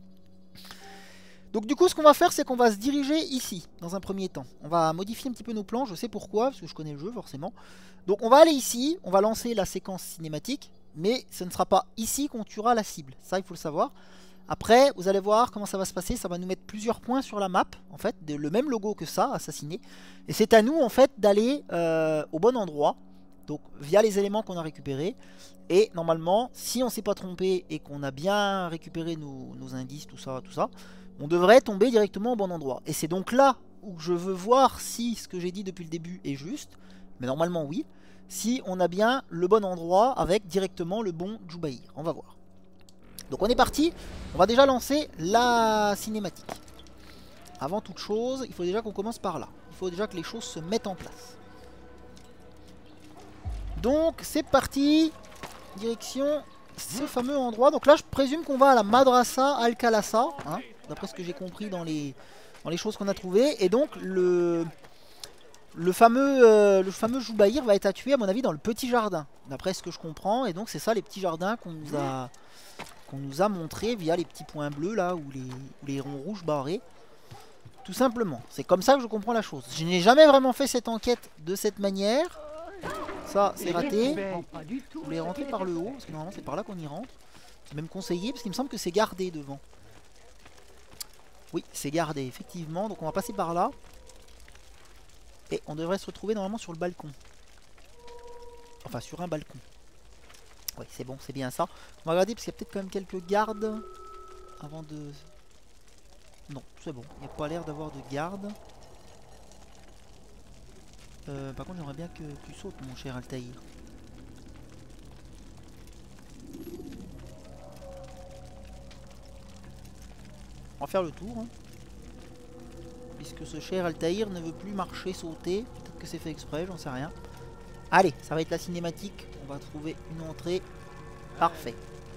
Donc du coup ce qu'on va faire c'est qu'on va se diriger ici dans un premier temps. On va modifier un petit peu nos plans, je sais pourquoi, parce que je connais le jeu forcément. Donc on va aller ici, on va lancer la séquence cinématique, mais ce ne sera pas ici qu'on tuera la cible, ça il faut le savoir. Après vous allez voir comment ça va se passer, ça va nous mettre plusieurs points sur la map, en fait, le même logo que ça, assassiné. Et c'est à nous en fait d'aller euh, au bon endroit, donc via les éléments qu'on a récupérés. Et normalement, si on ne s'est pas trompé et qu'on a bien récupéré nos, nos indices, tout ça, tout ça, on devrait tomber directement au bon endroit. Et c'est donc là où je veux voir si ce que j'ai dit depuis le début est juste. Mais normalement oui. Si on a bien le bon endroit avec directement le bon Jubair. On va voir. Donc on est parti. On va déjà lancer la cinématique. Avant toute chose, il faut déjà qu'on commence par là. Il faut déjà que les choses se mettent en place. Donc c'est parti. Direction ce fameux endroit. Donc là je présume qu'on va à la Madrasa Al-Khalasa, hein, d'après ce que j'ai compris dans les, dans les choses qu'on a trouvées. Et donc le, le fameux euh, le fameux Jubair va être à tuer à mon avis dans le petit jardin, d'après ce que je comprends. Et donc c'est ça les petits jardins qu'on nous a qu'on nous a montré via les petits points bleus là, ou les, ou les ronds rouges barrés. Tout simplement. C'est comme ça que je comprends la chose. Je n'ai jamais vraiment fait cette enquête de cette manière. Ça, c'est raté. Je voulais rentrer par le haut, parce que normalement c'est par là qu'on y rentre. C'est même conseillé, parce qu'il me semble que c'est gardé devant. Oui, c'est gardé, effectivement. Donc on va passer par là. Et on devrait se retrouver normalement sur le balcon. Enfin, sur un balcon. Oui, c'est bon, c'est bien ça. On va regarder, parce qu'il y a peut-être quand même quelques gardes. Avant de... Non, c'est bon. Il n'y a pas l'air d'avoir de garde. Euh, par contre, j'aimerais bien que tu sautes, mon cher Altaïr. On va faire le tour. Hein. Puisque ce cher Altaïr ne veut plus marcher, sauter. Peut-être que c'est fait exprès, j'en sais rien. Allez, ça va être la cinématique. On va trouver une entrée. Parfait.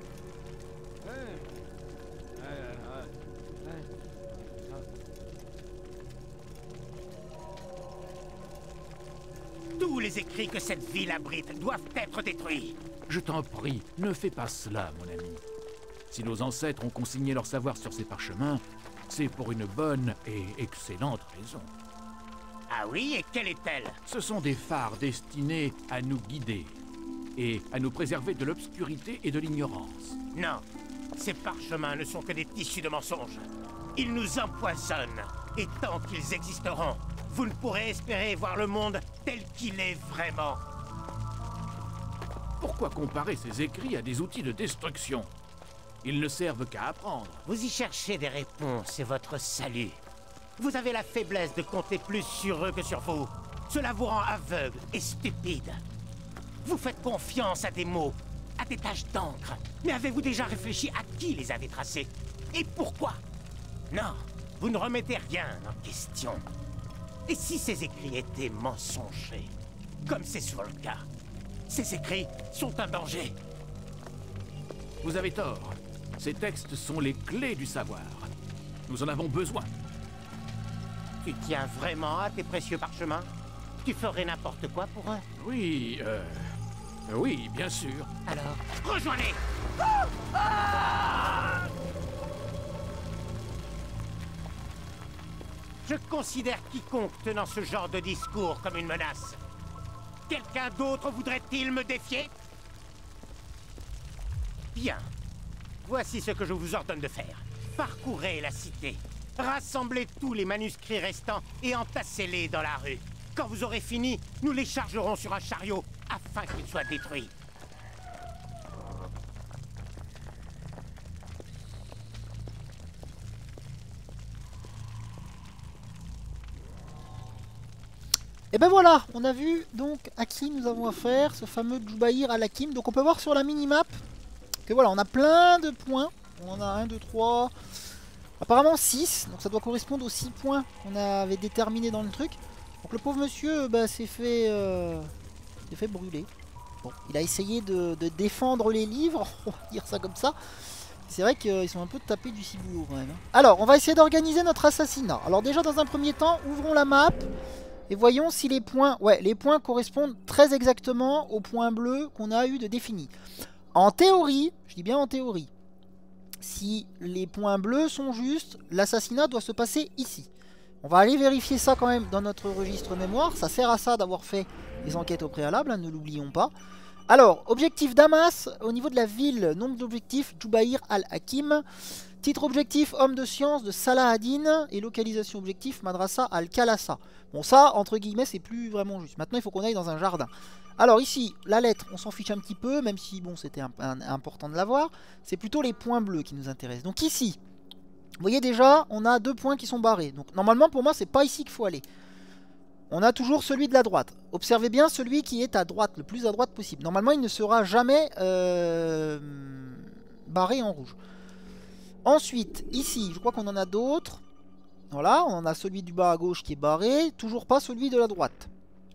Tous les écrits que cette ville abrite doivent être détruits. Je t'en prie, ne fais pas cela, mon ami. Si nos ancêtres ont consigné leur savoir sur ces parchemins, c'est pour une bonne et excellente raison. Ah oui, et quelle est-elle? Ce sont des phares destinés à nous guider et à nous préserver de l'obscurité et de l'ignorance. Non, ces parchemins ne sont que des tissus de mensonges. Ils nous empoisonnent, et tant qu'ils existeront, vous ne pourrez espérer voir le monde tel qu'il est vraiment. Pourquoi comparer ces écrits à des outils de destruction? Ils ne servent qu'à apprendre. Vous y cherchez des réponses, c'est votre salut. Vous avez la faiblesse de compter plus sur eux que sur vous. Cela vous rend aveugle et stupide. Vous faites confiance à des mots, à des taches d'encre. Mais avez-vous déjà réfléchi à qui les avait tracés? Et pourquoi? Non, vous ne remettez rien en question. Et si ces écrits étaient mensongers, comme c'est souvent le cas, ces écrits sont un danger. Vous avez tort. Ces textes sont les clés du savoir. Nous en avons besoin. Tu tiens vraiment à tes précieux parchemins? Tu ferais n'importe quoi pour eux? Oui, euh... oui, bien sûr. Alors, rejoignez! Je considère quiconque tenant ce genre de discours comme une menace. Quelqu'un d'autre voudrait-il me défier? Bien. Voici ce que je vous ordonne de faire. Parcourez la cité. Rassemblez tous les manuscrits restants et entassez-les dans la rue. Quand vous aurez fini, nous les chargerons sur un chariot afin qu'ils soient détruits. Et ben voilà, on a vu donc à qui nous avons affaire, ce fameux Jubair al-Hakim. Donc on peut voir sur la minimap que voilà, on a plein de points. On en a un, deux, trois, apparemment six. Donc ça doit correspondre aux six points qu'on avait déterminés dans le truc. Donc le pauvre monsieur bah, s'est fait, euh, s'est fait brûler. Bon, il a essayé de, de défendre les livres, on va dire ça comme ça. C'est vrai qu'ils sont un peu tapés du ciboulot quand même. Alors, on va essayer d'organiser notre assassinat. Alors déjà, dans un premier temps, ouvrons la map. Et voyons si les points... Ouais, les points correspondent très exactement aux points bleus qu'on a eu de définis. En théorie, je dis bien en théorie, si les points bleus sont justes, l'assassinat doit se passer ici. On va aller vérifier ça quand même dans notre registre mémoire. Ça sert à ça d'avoir fait les enquêtes au préalable, hein, ne l'oublions pas. Alors, objectif Damas, au niveau de la ville, nombre d'objectifs, Jubair al-Hakim. Titre objectif, homme de science de Salah ad-Din. Et localisation objectif, Madrasa al-Khalasa. Bon, ça, entre guillemets, c'est plus vraiment juste. Maintenant, il faut qu'on aille dans un jardin. Alors ici, la lettre, on s'en fiche un petit peu, même si, bon, c'était important de l'avoir. C'est plutôt les points bleus qui nous intéressent. Donc ici, vous voyez déjà, on a deux points qui sont barrés. Donc normalement, pour moi, c'est pas ici qu'il faut aller. On a toujours celui de la droite. Observez bien celui qui est à droite, le plus à droite possible. Normalement, il ne sera jamais euh, barré en rouge. Ensuite, ici, je crois qu'on en a d'autres. Voilà, on en a celui du bas à gauche qui est barré. Toujours pas celui de la droite.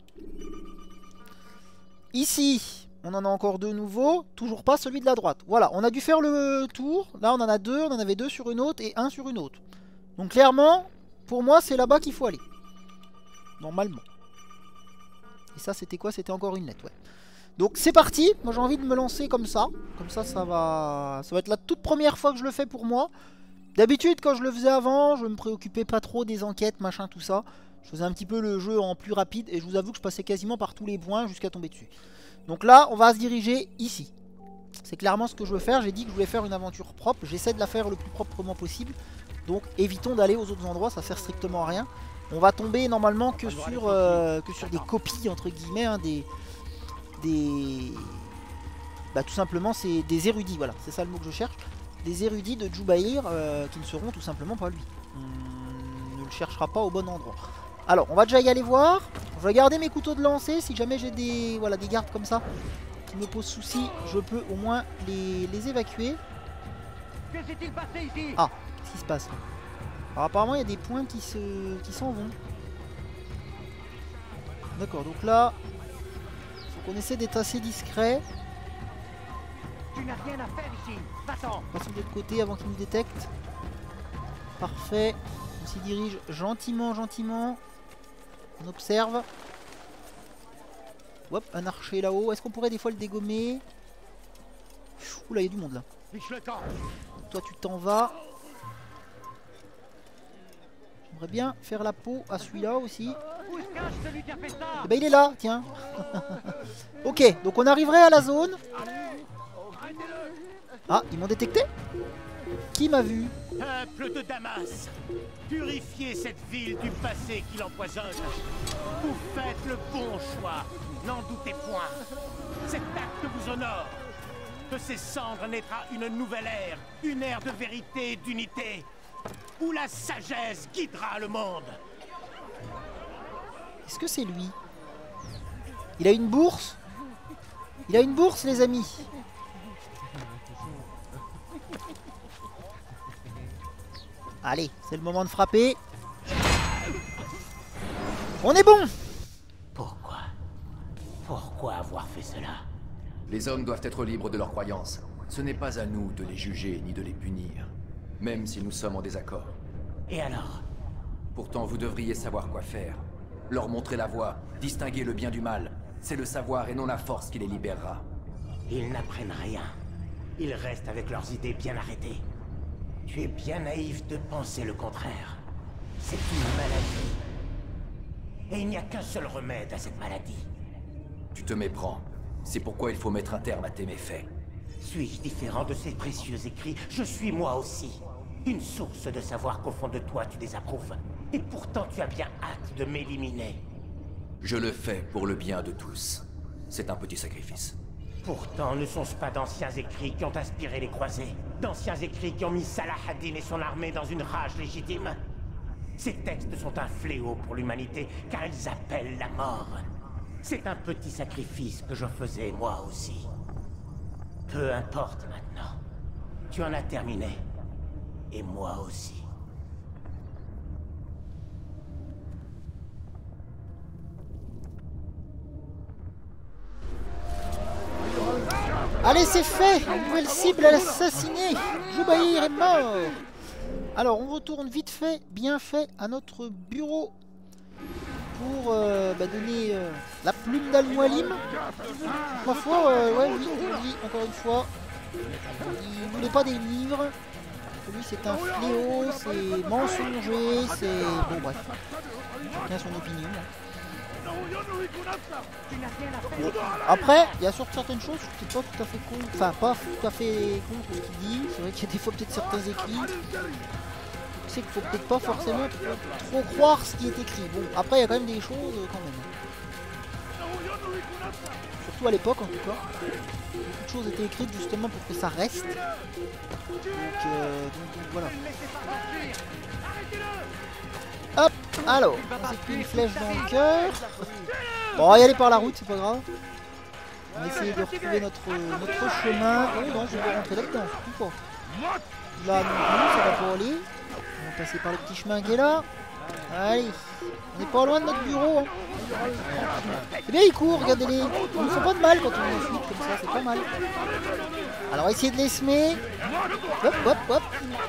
Ici, on en a encore deux nouveaux. Toujours pas celui de la droite. Voilà, on a dû faire le tour. Là, on en a deux. On en avait deux sur une autre et un sur une autre. Donc clairement, pour moi, c'est là-bas qu'il faut aller. Normalement. Et ça, c'était quoi? C'était encore une lettre, ouais. Donc c'est parti. Moi, j'ai envie de me lancer comme ça. Comme ça, ça va... Ça va être la toute première fois que je le fais pour moi. D'habitude, quand je le faisais avant, je me préoccupais pas trop des enquêtes, machin, tout ça. Je faisais un petit peu le jeu en plus rapide et je vous avoue que je passais quasiment par tous les points jusqu'à tomber dessus. Donc là, on va se diriger ici. C'est clairement ce que je veux faire. J'ai dit que je voulais faire une aventure propre. J'essaie de la faire le plus proprement possible. Donc évitons d'aller aux autres endroits, ça sert strictement à rien. On va tomber normalement que sur, euh, que sur des copies, entre guillemets, hein, des... des... Bah tout simplement, c'est des érudits, voilà, c'est ça le mot que je cherche. Des érudits de Jubair euh, qui ne seront tout simplement pas lui. On ne le cherchera pas au bon endroit. Alors, on va déjà y aller voir. Je vais garder mes couteaux de lancer. Si jamais j'ai des, voilà, des gardes comme ça qui me posent souci, je peux au moins les, les évacuer. Ah, qu'est-ce qui se passe là? Alors apparemment, il y a des points qui se, qui s'en vont. D'accord, donc là, il faut qu'on essaie d'être assez discret. Tu n'as rien à faire ici. Va-t'en. Passons de l'autre côté avant qu'il nous détecte. Parfait. On s'y dirige gentiment, gentiment. On observe. Hop, un archer là-haut. Est-ce qu'on pourrait des fois le dégommer? Oula, il y a du monde là. Toi, tu t'en vas. J'aimerais bien faire la peau à celui-là aussi. Eh ben, il est là, tiens. Ok, donc on arriverait à la zone. Ah, ils m'ont détecté? Qui m'a vu? Peuple de Damas, purifiez cette ville du passé qui l'empoisonne. Vous faites le bon choix, n'en doutez point. Cet acte vous honore. De ces cendres naîtra une nouvelle ère, une ère de vérité et d'unité, où la sagesse guidera le monde. Est-ce que c'est lui? Il a une bourse? Il a une bourse, les amis. Allez, c'est le moment de frapper. On est bon. Pourquoi? Pourquoi avoir fait cela? Les hommes doivent être libres de leurs croyances. Ce n'est pas à nous de les juger ni de les punir, même si nous sommes en désaccord. Et alors? Pourtant, vous devriez savoir quoi faire. Leur montrer la voie, distinguer le bien du mal. C'est le savoir et non la force qui les libérera. Ils n'apprennent rien. Ils restent avec leurs idées bien arrêtées. Tu es bien naïf de penser le contraire. C'est une maladie. Et il n'y a qu'un seul remède à cette maladie. Tu te méprends. C'est pourquoi il faut mettre un terme à tes méfaits. Suis-je différent de ces précieux écrits? Je suis moi aussi. Une source de savoir qu'au fond de toi tu désapprouves. Et pourtant tu as bien hâte de m'éliminer. Je le fais pour le bien de tous. C'est un petit sacrifice. Pourtant, ne sont-ce pas d'anciens écrits qui ont inspiré les croisés? D'anciens écrits qui ont mis Salah ad-Din et son armée dans une rage légitime? Ces textes sont un fléau pour l'humanité, car ils appellent la mort. C'est un petit sacrifice que je faisais moi aussi. Peu importe maintenant. Tu en as terminé. Et moi aussi. Allez, c'est fait. Une nouvelle cible à assassiner. Jubair est mort. Alors, on retourne vite fait, bien fait, à notre bureau pour euh, bah, donner euh, la plume d'Al-Mualim. Ma foi, euh, ouais, oui, oui, encore une fois, il voulait pas des livres. Lui, c'est un fléau, c'est mensonger, c'est... Bon, bref. Chacun son opinion. Bon. Après, il y a sur certaines choses, je suis pas tout à fait con, enfin pas tout à fait contre ce qu'il dit. C'est vrai qu'il y a des fois peut-être certains écrits. Je sais qu'il faut peut-être pas forcément trop, trop croire ce qui est écrit. Bon, après il y a quand même des choses quand même. Surtout à l'époque en tout cas. Beaucoup de choses étaient écrites justement pour que ça reste. Donc, euh, donc, donc voilà. Hop, alors, on s'est pris une flèche dans le cœur. Bon, on va y aller par la route, c'est pas grave. On va essayer de retrouver notre, notre chemin. Oh non, je vais rentrer là-dedans, surtout pas. Là non plus, ça va pas aller. On va passer par le petit chemin qui est là. Allez, on est pas loin de notre bureau. Hein. C'est bien, ils courent, regardez-les. Ils ne font pas de mal quand on les fuite comme ça, c'est pas mal. Alors, on va essayer de les semer. Hop, hop, hop.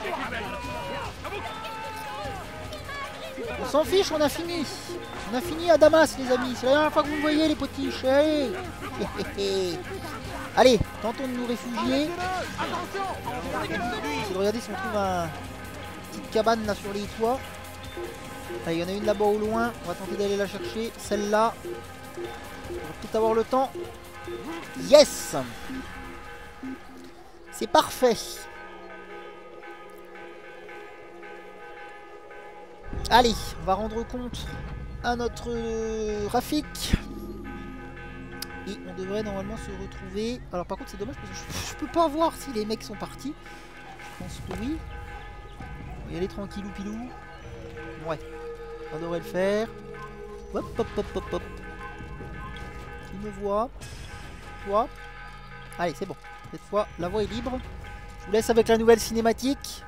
On s'en fiche, on a fini. On a fini à Damas, les amis. C'est la dernière fois que vous me voyez, les potiches. Allez. Allez, tentons de nous réfugier. C'est de regarder si on trouve un, petites cabanes là sur les toits. Allez, il y en a une là-bas au loin. On va tenter d'aller la chercher. Celle-là. On va peut-être avoir le temps. Yes! C'est parfait. Allez, on va rendre compte à notre euh, Rafik. Et on devrait normalement se retrouver. Alors par contre c'est dommage parce que je, je peux pas voir si les mecs sont partis. Je pense que oui. On va y aller tranquillou pilou. Ouais, ça devrait le faire. Hop hop hop hop hop. Qui me voit? Toi. Allez, c'est bon. Cette fois, la voie est libre. Je vous laisse avec la nouvelle cinématique.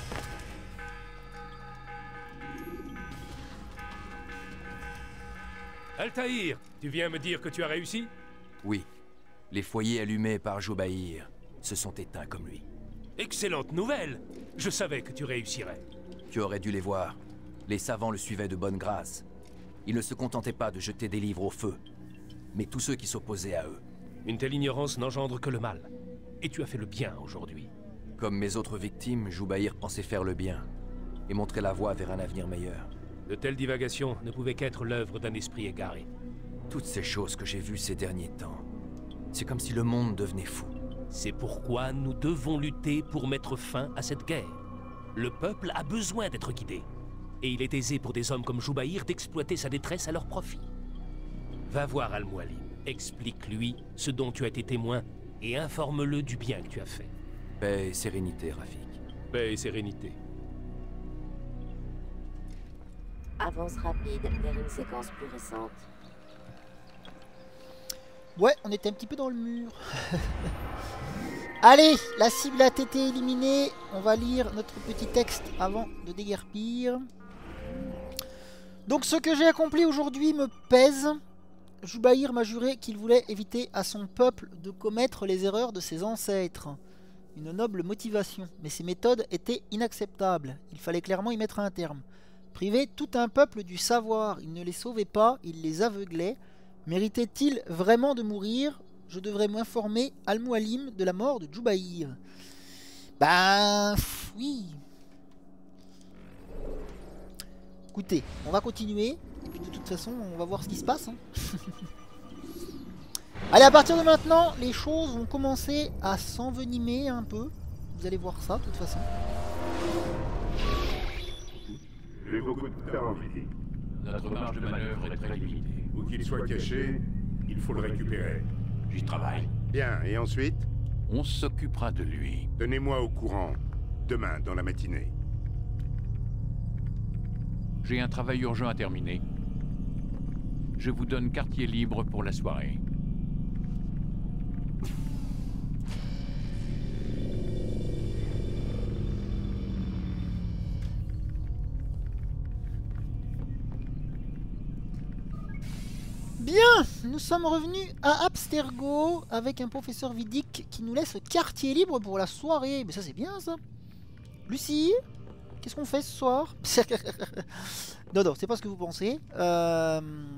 Altaïr, tu viens me dire que tu as réussi? Oui. Les foyers allumés par Joubaïr se sont éteints comme lui. Excellente nouvelle! Je savais que tu réussirais. Tu aurais dû les voir. Les savants le suivaient de bonne grâce. Ils ne se contentaient pas de jeter des livres au feu, mais tous ceux qui s'opposaient à eux. Une telle ignorance n'engendre que le mal. Et tu as fait le bien aujourd'hui. Comme mes autres victimes, Joubaïr pensait faire le bien et montrer la voie vers un avenir meilleur. De telles divagations ne pouvaient qu'être l'œuvre d'un esprit égaré. Toutes ces choses que j'ai vues ces derniers temps, c'est comme si le monde devenait fou. C'est pourquoi nous devons lutter pour mettre fin à cette guerre. Le peuple a besoin d'être guidé. Et il est aisé pour des hommes comme Joubaïr d'exploiter sa détresse à leur profit. Va voir Al-Mualim, explique-lui ce dont tu as été témoin et informe-le du bien que tu as fait. Paix et sérénité, Rafik. Paix et sérénité. Avance rapide vers une séquence plus récente. Ouais, on était un petit peu dans le mur. Allez, la cible a été éliminée. On va lire notre petit texte avant de déguerpir. Donc ce que j'ai accompli aujourd'hui me pèse. Joubaïr m'a juré qu'il voulait éviter à son peuple de commettre les erreurs de ses ancêtres. Une noble motivation, mais ces méthodes étaient inacceptables. Il fallait clairement y mettre un terme. Priver tout un peuple du savoir, il ne les sauvait pas, il les aveuglait. Méritait-il vraiment de mourir? Je devrais m'informer Al-Mualim de la mort de Joubaïr. Ben... oui. Écoutez, on va continuer. Et puis de toute façon, on va voir ce qui se passe. Hein. Allez, à partir de maintenant, les choses vont commencer à s'envenimer un peu. Vous allez voir ça, de toute façon. J'ai beaucoup de temps ici. Notre marge de manœuvre est très limitée. Où qu'il soit caché, il faut le récupérer. J'y travaille. Bien, et ensuite? On s'occupera de lui. Tenez-moi au courant, demain, dans la matinée. J'ai un travail urgent à terminer. Je vous donne quartier libre pour la soirée. Bien, nous sommes revenus à Abstergo avec un professeur Vidic qui nous laisse quartier libre pour la soirée. Mais ça c'est bien ça. Lucie, qu'est-ce qu'on fait ce soir? Non, non, c'est pas ce que vous pensez. Euh...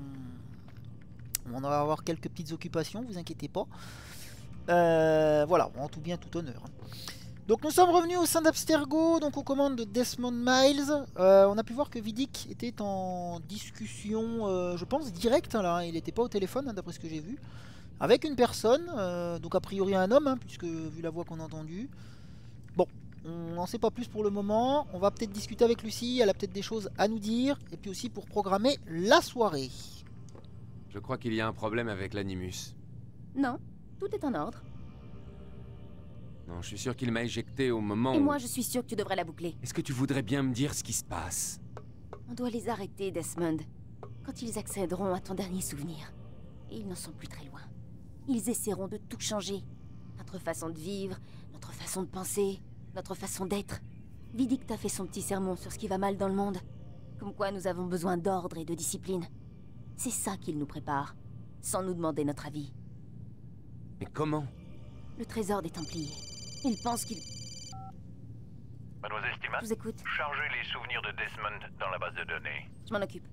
On va avoir quelques petites occupations, vous inquiétez pas. Euh... Voilà, en tout bien, tout honneur. Donc nous sommes revenus au sein d'Abstergo, donc aux commandes de Desmond Miles. Euh, on a pu voir que Vidic était en discussion, euh, je pense, directe, hein, là. Il n'était pas au téléphone, hein, d'après ce que j'ai vu. Avec une personne, euh, donc a priori un homme, hein, puisque vu la voix qu'on a entendue. Bon, on n'en sait pas plus pour le moment. On va peut-être discuter avec Lucie, elle a peut-être des choses à nous dire. Et puis aussi pour programmer la soirée. Je crois qu'il y a un problème avec l'Animus. Non, tout est en ordre. Non, je suis sûr qu'il m'a éjecté au moment Et où... moi, je suis sûre que tu devrais la boucler. Est-ce que tu voudrais bien me dire ce qui se passe? On doit les arrêter, Desmond. Quand ils accéderont à ton dernier souvenir. Et ils n'en sont plus très loin. Ils essaieront de tout changer. Notre façon de vivre, notre façon de penser, notre façon d'être. Vidic t'a fait son petit sermon sur ce qui va mal dans le monde. Comme quoi nous avons besoin d'ordre et de discipline. C'est ça qu'il nous prépare, sans nous demander notre avis. Mais comment? Le trésor des Templiers. Il pense qu'il... Mademoiselle Stima, je vous écoute. Chargez les souvenirs de Desmond dans la base de données. Je m'en occupe.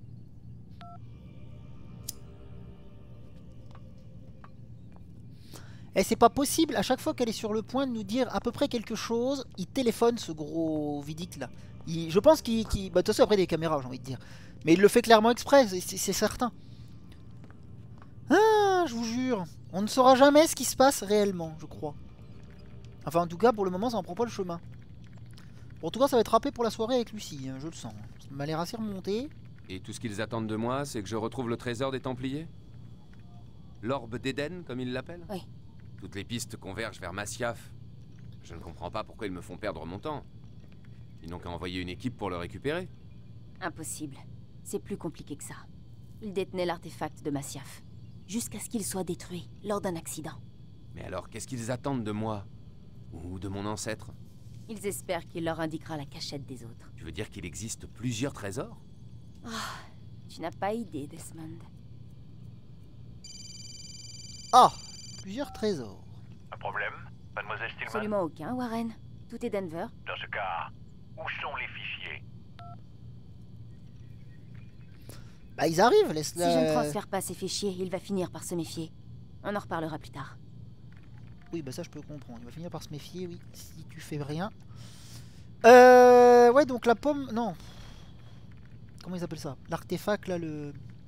Et c'est pas possible, à chaque fois qu'elle est sur le point de nous dire à peu près quelque chose, il téléphone ce gros Vidic là. Il, je pense qu'il... Qu bah de toute façon après des caméras j'ai envie de dire. Mais il le fait clairement exprès, c'est certain. Ah, je vous jure. On ne saura jamais ce qui se passe réellement, je crois. Enfin en tout cas pour le moment ça en prend pas le chemin. Bon, en tout cas ça va être râpé pour la soirée avec Lucie, hein, je le sens. Ça m'a l'air assez remonté. Et tout ce qu'ils attendent de moi, c'est que je retrouve le trésor des Templiers? L'orbe d'Éden, comme ils l'appellent? Oui. Toutes les pistes convergent vers Masyaf. Je ne comprends pas pourquoi ils me font perdre mon temps. Ils n'ont qu'à envoyer une équipe pour le récupérer. Impossible. C'est plus compliqué que ça. Ils détenaient l'artefact de Masyaf, jusqu'à ce qu'il soit détruit lors d'un accident. Mais alors, qu'est-ce qu'ils attendent de moi? Ou de mon ancêtre? Ils espèrent qu'il leur indiquera la cachette des autres. Tu veux dire qu'il existe plusieurs trésors? Ah, tu n'as pas idée, Desmond. Ah, plusieurs trésors. Un problème, mademoiselle Stillman? Absolument aucun, Warren. Tout est Denver. Dans ce cas, où sont les fichiers? Bah ils arrivent, laisse-la... Si je ne transfère pas ces fichiers, il va finir par se méfier. On en reparlera plus tard. Oui, bah ça je peux comprendre. Il va finir par se méfier, oui, si tu fais rien. Euh... Ouais, donc la pomme... Non. Comment ils appellent ça? L'artefact, là, le...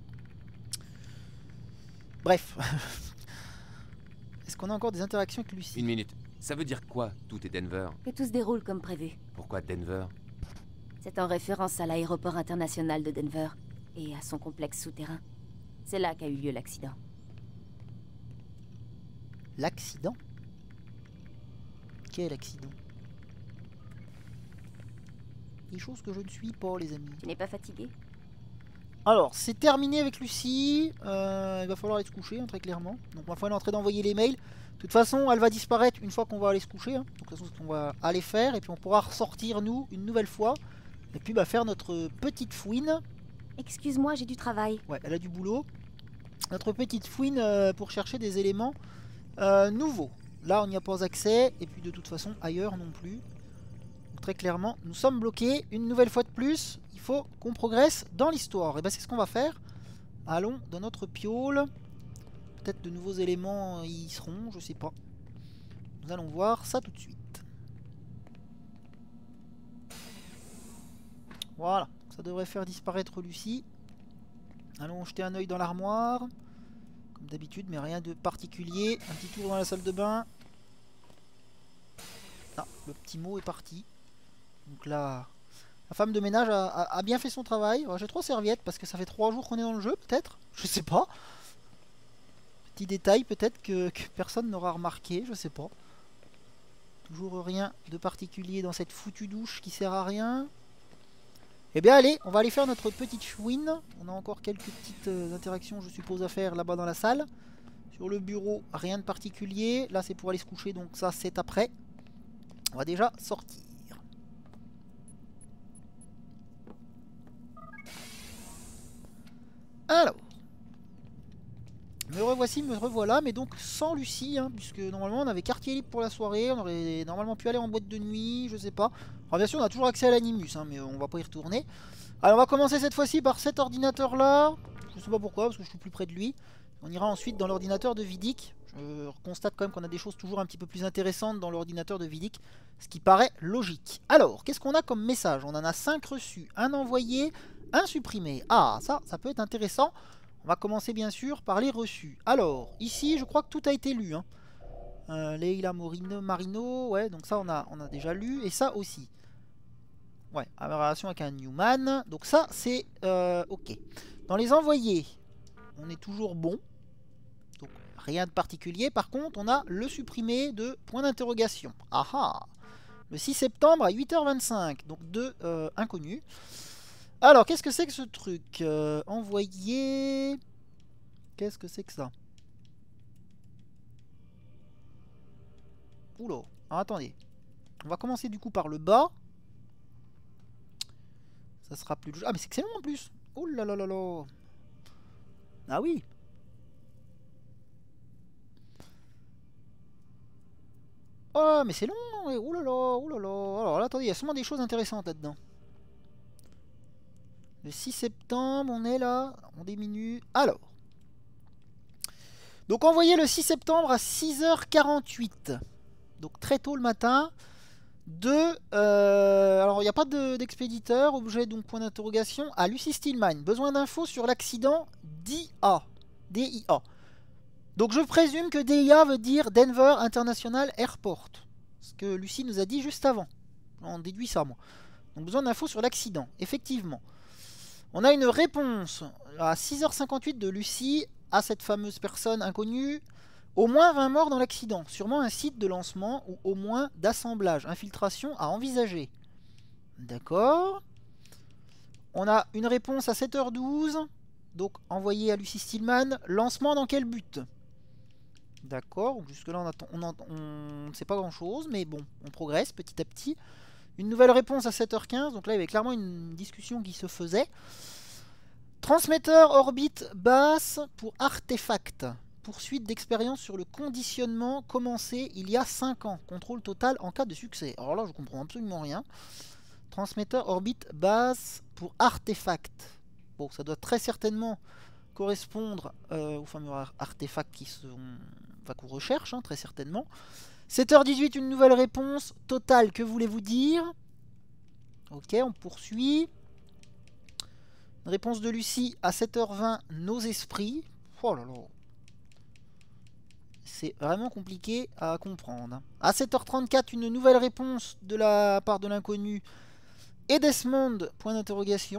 Bref. Est-ce qu'on a encore des interactions avec Lucie? Une minute. Ça veut dire quoi, tout est Denver? Que tout se déroule comme prévu. Pourquoi Denver? C'est en référence à l'aéroport international de Denver et à son complexe souterrain. C'est là qu'a eu lieu l'accident. L'accident? Quel accident? Des choses que je ne suis pas, les amis. Tu n'es pas fatigué? Alors, c'est terminé avec Lucie. Euh, il va falloir aller se coucher, hein, très clairement. Donc, il va falloir entrer d'envoyer les mails. De toute façon, elle va disparaître une fois qu'on va aller se coucher. Hein. Donc, de toute façon, c'est ce qu'on va aller faire. Et puis, on pourra ressortir, nous, une nouvelle fois. Et puis, bah, faire notre petite fouine. Excuse-moi, j'ai du travail. Ouais, elle a du boulot. Notre petite fouine euh, pour chercher des éléments euh, nouveaux. Là, on n'y a pas accès. Et puis, de toute façon, ailleurs non plus. Donc, très clairement, nous sommes bloqués. Une nouvelle fois de plus, il faut qu'on progresse dans l'histoire. Et bah, c'est ce qu'on va faire. Allons dans notre piole. Peut-être de nouveaux éléments y seront, je sais pas. Nous allons voir ça tout de suite. Voilà, ça devrait faire disparaître Lucie. Allons jeter un œil dans l'armoire. Comme d'habitude, mais rien de particulier. Un petit tour dans la salle de bain. Ah, le petit mot est parti. Donc là, la femme de ménage a, a, a bien fait son travail. J'ai trois serviettes parce que ça fait trois jours qu'on est dans le jeu, peut-être. Je sais pas. Petit détail peut-être que, que personne n'aura remarqué, je sais pas. Toujours rien de particulier dans cette foutue douche qui sert à rien. Eh bien allez, on va aller faire notre petite chouine. On a encore quelques petites euh, interactions je suppose à faire là-bas dans la salle. Sur le bureau, rien de particulier. Là c'est pour aller se coucher, donc ça c'est après. On va déjà sortir. Alors. Me revoici, me revoilà, mais donc sans Lucie, hein, puisque normalement on avait quartier libre pour la soirée, on aurait normalement pu aller en boîte de nuit, je sais pas. Alors bien sûr on a toujours accès à l'animus, hein, mais on va pas y retourner. Alors on va commencer cette fois-ci par cet ordinateur là, je sais pas pourquoi, parce que je suis plus près de lui. On ira ensuite dans l'ordinateur de Vidic. Je constate quand même qu'on a des choses toujours un petit peu plus intéressantes dans l'ordinateur de Vidic, ce qui paraît logique. Alors, qu'est-ce qu'on a comme message? On en a cinq reçus, un envoyé, un supprimé. Ah, ça, ça peut être intéressant. On va commencer bien sûr par les reçus. Alors, ici, je crois que tout a été lu. Hein. Euh, Leila Morino, Marino, ouais, donc ça on a, on a déjà lu. Et ça aussi. Ouais, en relation avec un Newman. Donc ça, c'est euh, ok. Dans les envoyés, on est toujours bon. Donc rien de particulier. Par contre, on a le supprimé de point d'interrogation. Ah ah. Le six septembre à huit heures vingt-cinq. Donc deux euh, inconnus. Alors, qu'est-ce que c'est que ce truc euh, envoyé... Qu'est-ce que c'est que ça? Oula. Alors, attendez. On va commencer du coup par le bas. Ça sera plus... Ah, mais c'est excellent en plus. Oh là là là là. Ah oui. Oh, mais c'est long. Oh là là, oh là là. Alors là, attendez, il y a sûrement des choses intéressantes là-dedans. Le six septembre, on est là, on diminue. Alors, Donc envoyé le six septembre à six heures quarante-huit. Donc très tôt le matin. De... Euh, alors il n'y a pas d'expéditeur. De, objet donc point d'interrogation. À Lucy Stillman. Besoin d'infos sur l'accident D I A. D I A. Donc je présume que D I A veut dire Denver International Airport. Ce que Lucy nous a dit juste avant. On déduit ça moi. Donc besoin d'infos sur l'accident. Effectivement. On a une réponse à six heures cinquante-huit de Lucy à cette fameuse personne inconnue. Au moins vingt morts dans l'accident. Sûrement un site de lancement ou au moins d'assemblage. Infiltration à envisager. D'accord. On a une réponse à sept heures douze. Donc envoyée à Lucy Stillman. Lancement dans quel but? D'accord. Jusque là on ne on, on sait pas grand chose. Mais bon, on progresse petit à petit. Une nouvelle réponse à sept heures quinze. Donc là il y avait clairement une discussion qui se faisait. Transmetteur orbite basse pour artefact. Poursuite d'expérience sur le conditionnement commencé il y a cinq ans. Contrôle total en cas de succès. Alors là, je comprends absolument rien. Transmetteur orbite basse pour artefact. Bon, ça doit très certainement correspondre euh, aux fameux artefacts qui sont, enfin, qu'on recherche, hein, très certainement. sept heures dix-huit, une nouvelle réponse. Total, que voulez-vous dire? Ok, on poursuit. Une réponse de Lucie à sept heures vingt, nos esprits. Oh là là. C'est vraiment compliqué à comprendre. À sept heures trente-quatre, une nouvelle réponse de la part de l'inconnu. Et Desmond, point d'interrogation.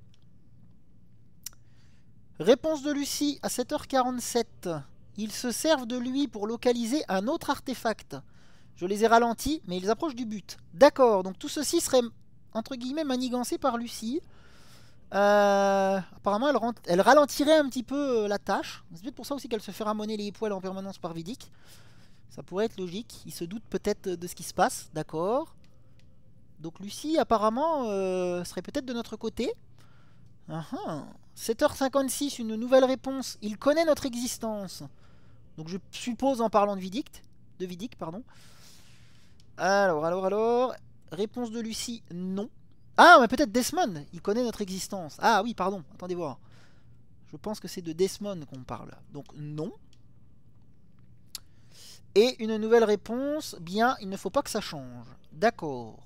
Réponse de Lucie à sept heures quarante-sept. Ils se servent de lui pour localiser un autre artefact. Je les ai ralentis, mais ils approchent du but. D'accord, donc tout ceci serait, entre guillemets, manigancé par Lucie. Euh, apparemment elle, elle ralentirait un petit peu euh, la tâche. C'est peut-être pour ça aussi qu'elle se fait ramoner les poils en permanence par Vidic. Ça pourrait être logique. Il se doute peut-être de ce qui se passe. D'accord. Donc Lucie apparemment euh, serait peut-être de notre côté. uh-huh. sept heures cinquante-six, une nouvelle réponse. Il connaît notre existence. Donc je suppose en parlant de Vidic. De Vidic, pardon. Alors, alors, alors. Réponse de Lucie, non. Ah, mais peut-être Desmond, il connaît notre existence. Ah oui, pardon, attendez voir. Je pense que c'est de Desmond qu'on parle. Donc non. Et une nouvelle réponse, bien, il ne faut pas que ça change. D'accord.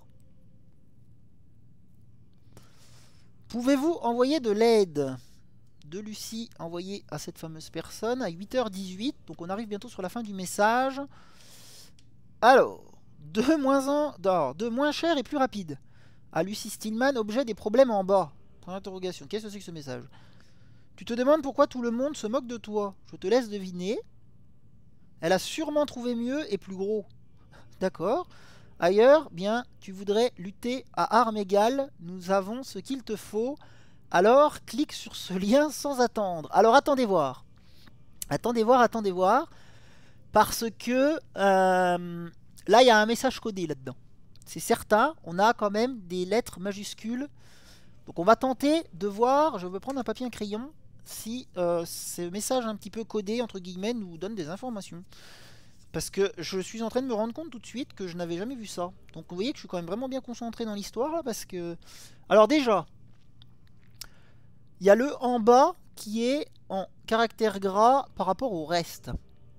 Pouvez-vous envoyer de l'aide? De Lucie envoyée à cette fameuse personne à huit heures dix-huit. Donc on arrive bientôt sur la fin du message. Alors, de moins, en... non, de moins cher et plus rapide. À Lucy Stillman, objet des problèmes en bas. Point d'interrogation. Qu'est-ce que c'est que ce message? Tu te demandes pourquoi tout le monde se moque de toi. Je te laisse deviner. Elle a sûrement trouvé mieux et plus gros. D'accord. Ailleurs, bien, tu voudrais lutter à armes égales. Nous avons ce qu'il te faut. Alors, clique sur ce lien sans attendre. Alors, attendez voir. Attendez voir, attendez voir. Parce que euh, là, il y a un message codé là-dedans. C'est certain, on a quand même des lettres majuscules. Donc on va tenter de voir, je vais prendre un papier et un crayon, si euh, ce message un petit peu codé, entre guillemets, nous donne des informations. Parce que je suis en train de me rendre compte tout de suite que je n'avais jamais vu ça. Donc vous voyez que je suis quand même vraiment bien concentré dans l'histoire là, parce que... Alors déjà, il y a le en bas qui est en caractère gras par rapport au reste.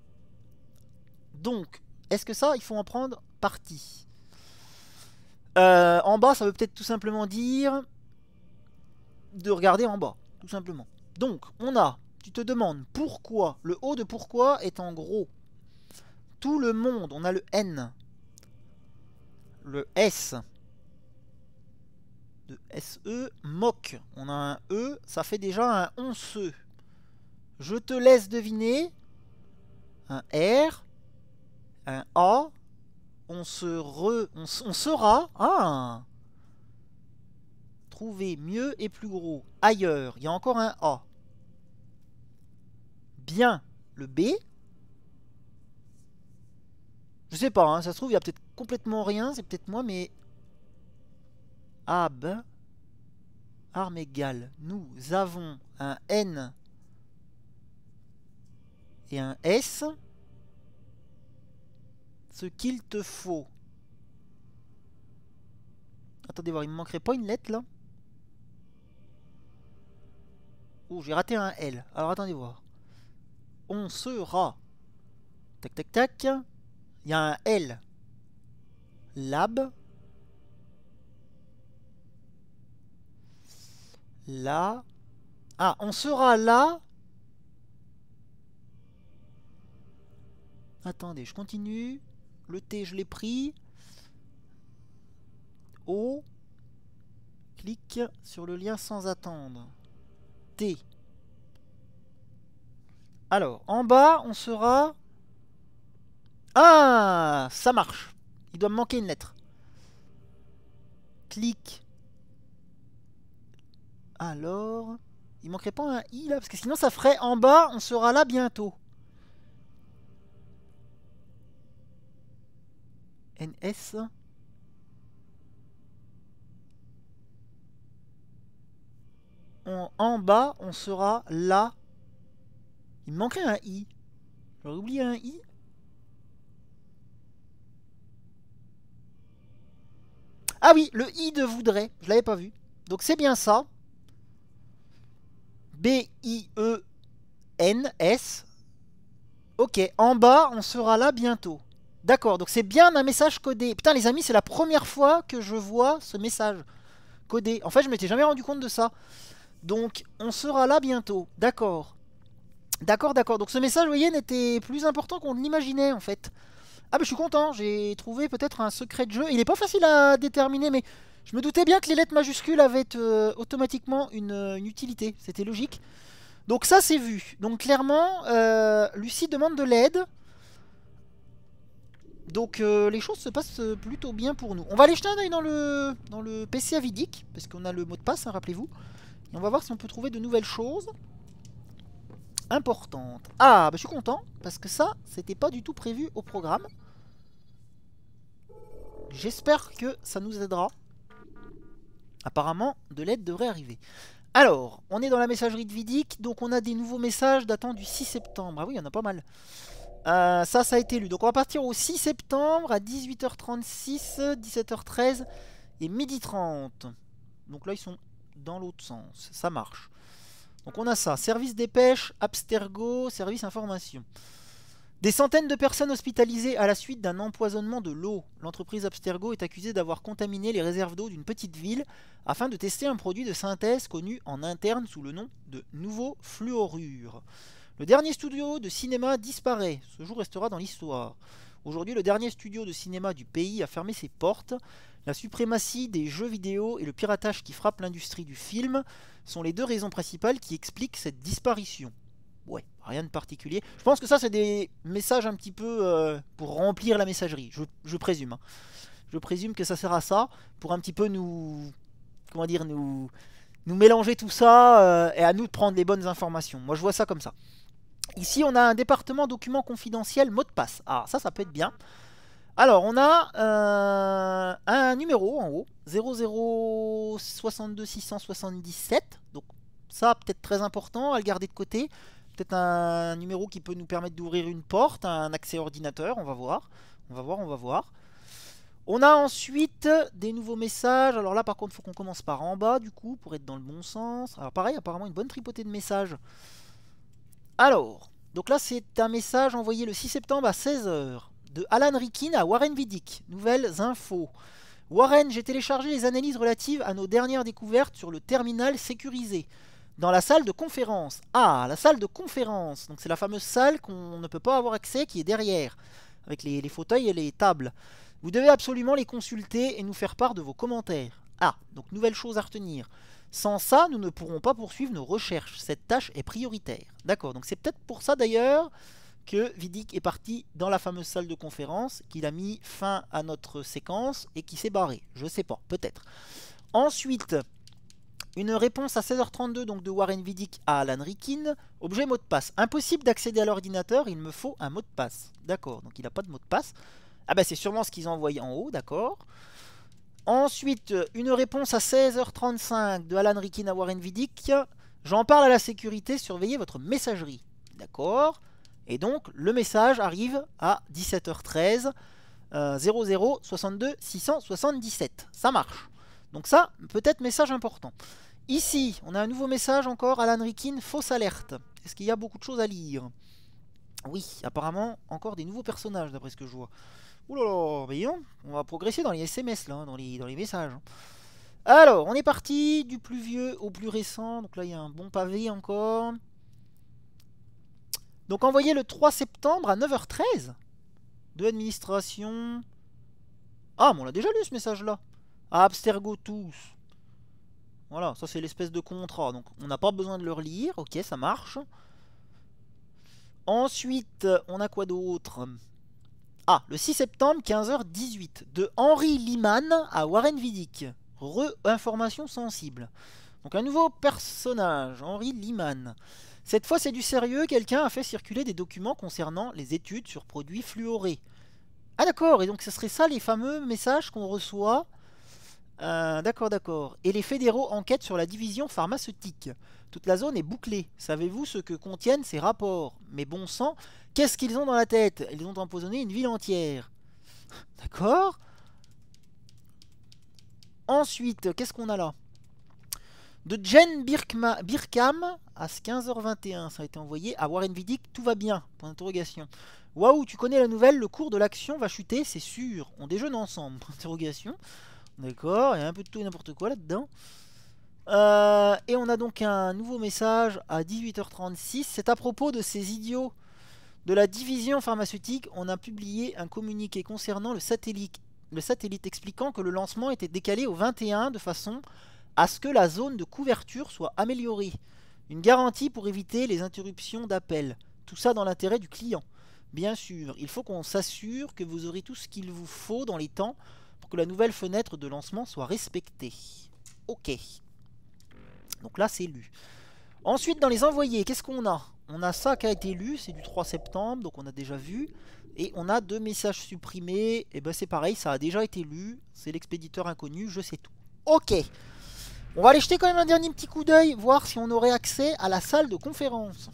Donc, est-ce que ça, il faut en prendre parti? Euh, en bas, ça veut peut-être tout simplement dire de regarder en bas, tout simplement. Donc, on a, tu te demandes pourquoi, le haut de pourquoi est en gros. Tout le monde, on a le N, le S, de S E, moque, on a un E, ça fait déjà un on se. Je te laisse deviner, un R, un A, on se re... On, on sera... Ah, trouver mieux et plus gros. Ailleurs, il y a encore un A. Bien, le B. Je sais pas, hein, ça se trouve, il y a peut-être complètement rien, c'est peut-être moi, mais... Ab. Arme égale. Nous avons un N et un S. Ce qu'il te faut. Attendez voir, il me manquerait pas une lettre là? Oh, j'ai raté un L. Alors attendez voir. on sera... Tac, tac, tac. Il y a un L. Lab. Là. Ah, on sera là. Attendez, je continue. Le T, je l'ai pris. O. Clique sur le lien sans attendre. T. Alors, en bas, on sera... Ah, ça marche. Il doit me manquer une lettre. Clique. Alors... Il manquerait pas un I là? Parce que sinon ça ferait en bas, on sera là bientôt. N S. On, en bas, on sera là. Il me manquerait un I. J'aurais oublié un I. Ah oui, le I de voudrait. Je l'avais pas vu. Donc c'est bien ça. B I E N S. Ok, en bas, on sera là bientôt. D'accord, donc c'est bien un message codé. Putain les amis, c'est la première fois que je vois ce message codé. En fait, je m'étais jamais rendu compte de ça. Donc, on sera là bientôt. D'accord. D'accord, d'accord. Donc ce message, vous voyez, n'était plus important qu'on l'imaginait en fait. Ah bah je suis content, j'ai trouvé peut-être un secret de jeu. Il n'est pas facile à déterminer, mais... Je me doutais bien que les lettres majuscules avaient euh, automatiquement une, une utilité. C'était logique. Donc ça, c'est vu. Donc clairement, euh, Lucie demande de l'aide. Donc euh, les choses se passent plutôt bien pour nous. On va aller jeter un oeil dans le, dans le P C avidique. Parce qu'on a le mot de passe, hein, rappelez-vous. Et on va voir si on peut trouver de nouvelles choses importantes. Ah, bah, je suis content. Parce que ça, c'était pas du tout prévu au programme. J'espère que ça nous aidera. Apparemment, de l'aide devrait arriver. Alors, on est dans la messagerie de Vidic. Donc, on a des nouveaux messages datant du six septembre. Ah oui, il y en a pas mal. Euh, ça, ça a été lu. Donc, on va partir au six septembre à dix-huit heures trente-six, dix-sept heures treize et midi trente. Donc là, ils sont dans l'autre sens. Ça marche. Donc, on a ça. Service dépêche, Abstergo, service information. Des centaines de personnes hospitalisées à la suite d'un empoisonnement de l'eau. L'entreprise Abstergo est accusée d'avoir contaminé les réserves d'eau d'une petite ville afin de tester un produit de synthèse connu en interne sous le nom de nouveau fluorure. Le dernier studio de cinéma disparaît. Ce jour restera dans l'histoire. Aujourd'hui, le dernier studio de cinéma du pays a fermé ses portes. La suprématie des jeux vidéo et le piratage qui frappe l'industrie du film sont les deux raisons principales qui expliquent cette disparition. Ouais, rien de particulier. Je pense que ça, c'est des messages un petit peu euh, pour remplir la messagerie. Je, je présume. Hein. Je présume que ça sert à ça, pour un petit peu nous... Comment dire, nous... Nous mélanger tout ça euh, et à nous de prendre les bonnes informations. Moi, je vois ça comme ça. Ici, on a un département documents confidentiels, mot de passe. Ah, ça, ça peut être bien. Alors, on a euh, un numéro en haut. zéro zéro soixante-deux six cent soixante-dix-sept. Donc, ça, peut-être très important à le garder de côté. Peut-être un numéro qui peut nous permettre d'ouvrir une porte, un accès ordinateur, on va voir. On va voir, on va voir. On a ensuite des nouveaux messages. Alors là, par contre, il faut qu'on commence par en bas, du coup, pour être dans le bon sens. Alors pareil, apparemment, une bonne tripotée de messages. Alors, donc là, c'est un message envoyé le six septembre à seize heures. De Alan Rikkin à Warren Vidic. Nouvelles infos. Warren, j'ai téléchargé les analyses relatives à nos dernières découvertes sur le terminal sécurisé. Dans la salle de conférence. Ah, la salle de conférence. Donc c'est la fameuse salle qu'on ne peut pas avoir accès, qui est derrière. Avec les, les fauteuils et les tables. Vous devez absolument les consulter et nous faire part de vos commentaires. Ah, donc nouvelle chose à retenir. Sans ça, nous ne pourrons pas poursuivre nos recherches. Cette tâche est prioritaire. D'accord, donc c'est peut-être pour ça d'ailleurs que Vidic est parti dans la fameuse salle de conférence, qu'il a mis fin à notre séquence et qui s'est barré. Je sais pas, peut-être. Ensuite, une réponse à seize heures trente-deux donc de Warren Vidic à Alan Rikkin. Objet mot de passe. Impossible d'accéder à l'ordinateur, il me faut un mot de passe. D'accord, donc il n'a pas de mot de passe. Ah bah c'est sûrement ce qu'ils ont envoyé en haut, d'accord. Ensuite, une réponse à seize heures trente-cinq de Alan Rikkin à Warren Vidic. J'en parle à la sécurité, surveillez votre messagerie. D'accord. Et donc, le message arrive à dix-sept heures treize, euh, zéro zéro soixante-deux six cent soixante-dix-sept. Ça marche. Donc ça, peut-être message important. Ici, on a un nouveau message encore, Alan Rikkin, fausse alerte. Est-ce qu'il y a beaucoup de choses à lire? Oui, apparemment, encore des nouveaux personnages, d'après ce que je vois. Ouh là là, voyons, on va progresser dans les S M S, là, hein, dans, les, dans les messages. Alors, on est parti du plus vieux au plus récent. Donc là, il y a un bon pavé encore. Donc, envoyé le trois septembre à neuf heures treize. De administration. Ah, mais on l'a déjà lu, ce message-là. À Abstergo tous. Voilà, ça c'est l'espèce de contrat. Donc on n'a pas besoin de le relire. Ok, ça marche. Ensuite, on a quoi d'autre? Ah, le six septembre, quinze heures dix-huit. De Henry Liman à Warren Vidic. Re-information sensible. Donc un nouveau personnage, Henry Liman. Cette fois c'est du sérieux. Quelqu'un a fait circuler des documents concernant les études sur produits fluorés. Ah d'accord, et donc ce serait ça les fameux messages qu'on reçoit. Euh, d'accord, d'accord. Et les fédéraux enquêtent sur la division pharmaceutique. Toute la zone est bouclée. Savez-vous ce que contiennent ces rapports? Mais bon sang, qu'est-ce qu'ils ont dans la tête? Ils ont empoisonné une ville entière. D'accord. Ensuite, qu'est-ce qu'on a là? De Jen Birkma, Birkham à quinze heures vingt et un. Ça a été envoyé à Warren Vidic. Tout va bien. Point d'interrogation. Waouh, tu connais la nouvelle? Le cours de l'action va chuter, c'est sûr. On déjeune ensemble. Point d'interrogation. D'accord, il y a un peu de tout et n'importe quoi là-dedans. Euh, et on a donc un nouveau message à dix-huit heures trente-six. C'est à propos de ces idiots de la division pharmaceutique. On a publié un communiqué concernant le satellite, le satellite expliquant que le lancement était décalé au vingt et un de façon à ce que la zone de couverture soit améliorée. Une garantie pour éviter les interruptions d'appel. Tout ça dans l'intérêt du client. Bien sûr, il faut qu'on s'assure que vous aurez tout ce qu'il vous faut dans les temps pour que la nouvelle fenêtre de lancement soit respectée. Ok. Donc là, c'est lu. Ensuite, dans les envoyés, qu'est-ce qu'on a? On a ça qui a été lu, c'est du trois septembre, donc on a déjà vu. Et on a deux messages supprimés, et ben c'est pareil, ça a déjà été lu. C'est l'expéditeur inconnu, je sais tout. Ok. On va aller jeter quand même un dernier petit coup d'œil, voir si on aurait accès à la salle de conférence.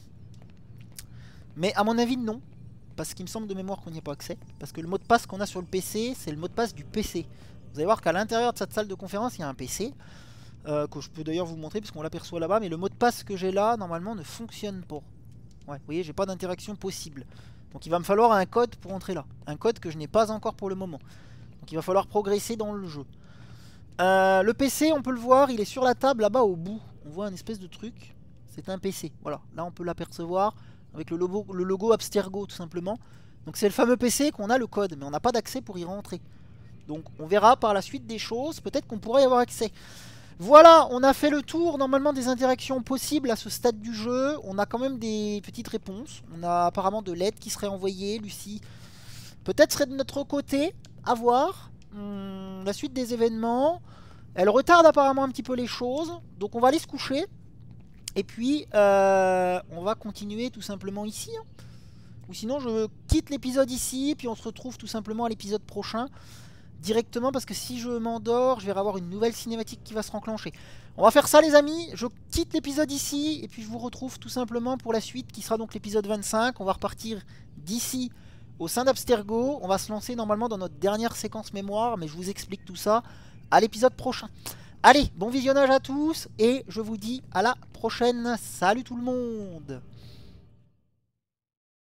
Mais à mon avis, non. Parce qu'il me semble de mémoire qu'on n'y a pas accès. Parce que le mot de passe qu'on a sur le P C, c'est le mot de passe du P C. Vous allez voir qu'à l'intérieur de cette salle de conférence, il y a un P C. Euh, que je peux d'ailleurs vous montrer, puisqu'on l'aperçoit là-bas. Mais le mot de passe que j'ai là, normalement, ne fonctionne pas. Ouais, vous voyez, j'ai pas d'interaction possible. Donc il va me falloir un code pour entrer là. Un code que je n'ai pas encore pour le moment. Donc il va falloir progresser dans le jeu. Euh, le P C, on peut le voir, il est sur la table là-bas au bout. On voit un espèce de truc. C'est un P C. Voilà, là on peut l'apercevoir. Avec le logo, le logo Abstergo tout simplement. Donc c'est le fameux P C qu'on a le code, mais on n'a pas d'accès pour y rentrer. Donc on verra par la suite des choses, peut-être qu'on pourrait y avoir accès. Voilà, on a fait le tour normalement des interactions possibles à ce stade du jeu. On a quand même des petites réponses. On a apparemment de l'aide qui serait envoyée. Lucie peut-être serait de notre côté, à voir. Hum, la suite des événements. Elle retarde apparemment un petit peu les choses. Donc on va aller se coucher. Et puis, euh, on va continuer tout simplement ici. Hein. Ou sinon, je quitte l'épisode ici, puis on se retrouve tout simplement à l'épisode prochain. Directement, parce que si je m'endors, je vais avoir une nouvelle cinématique qui va se renclencher. On va faire ça les amis. Je quitte l'épisode ici, et puis je vous retrouve tout simplement pour la suite, qui sera donc l'épisode vingt-cinq. On va repartir d'ici au sein d'Abstergo. On va se lancer normalement dans notre dernière séquence mémoire, mais je vous explique tout ça à l'épisode prochain. Allez, bon visionnage à tous et je vous dis à la prochaine. Salut tout le monde!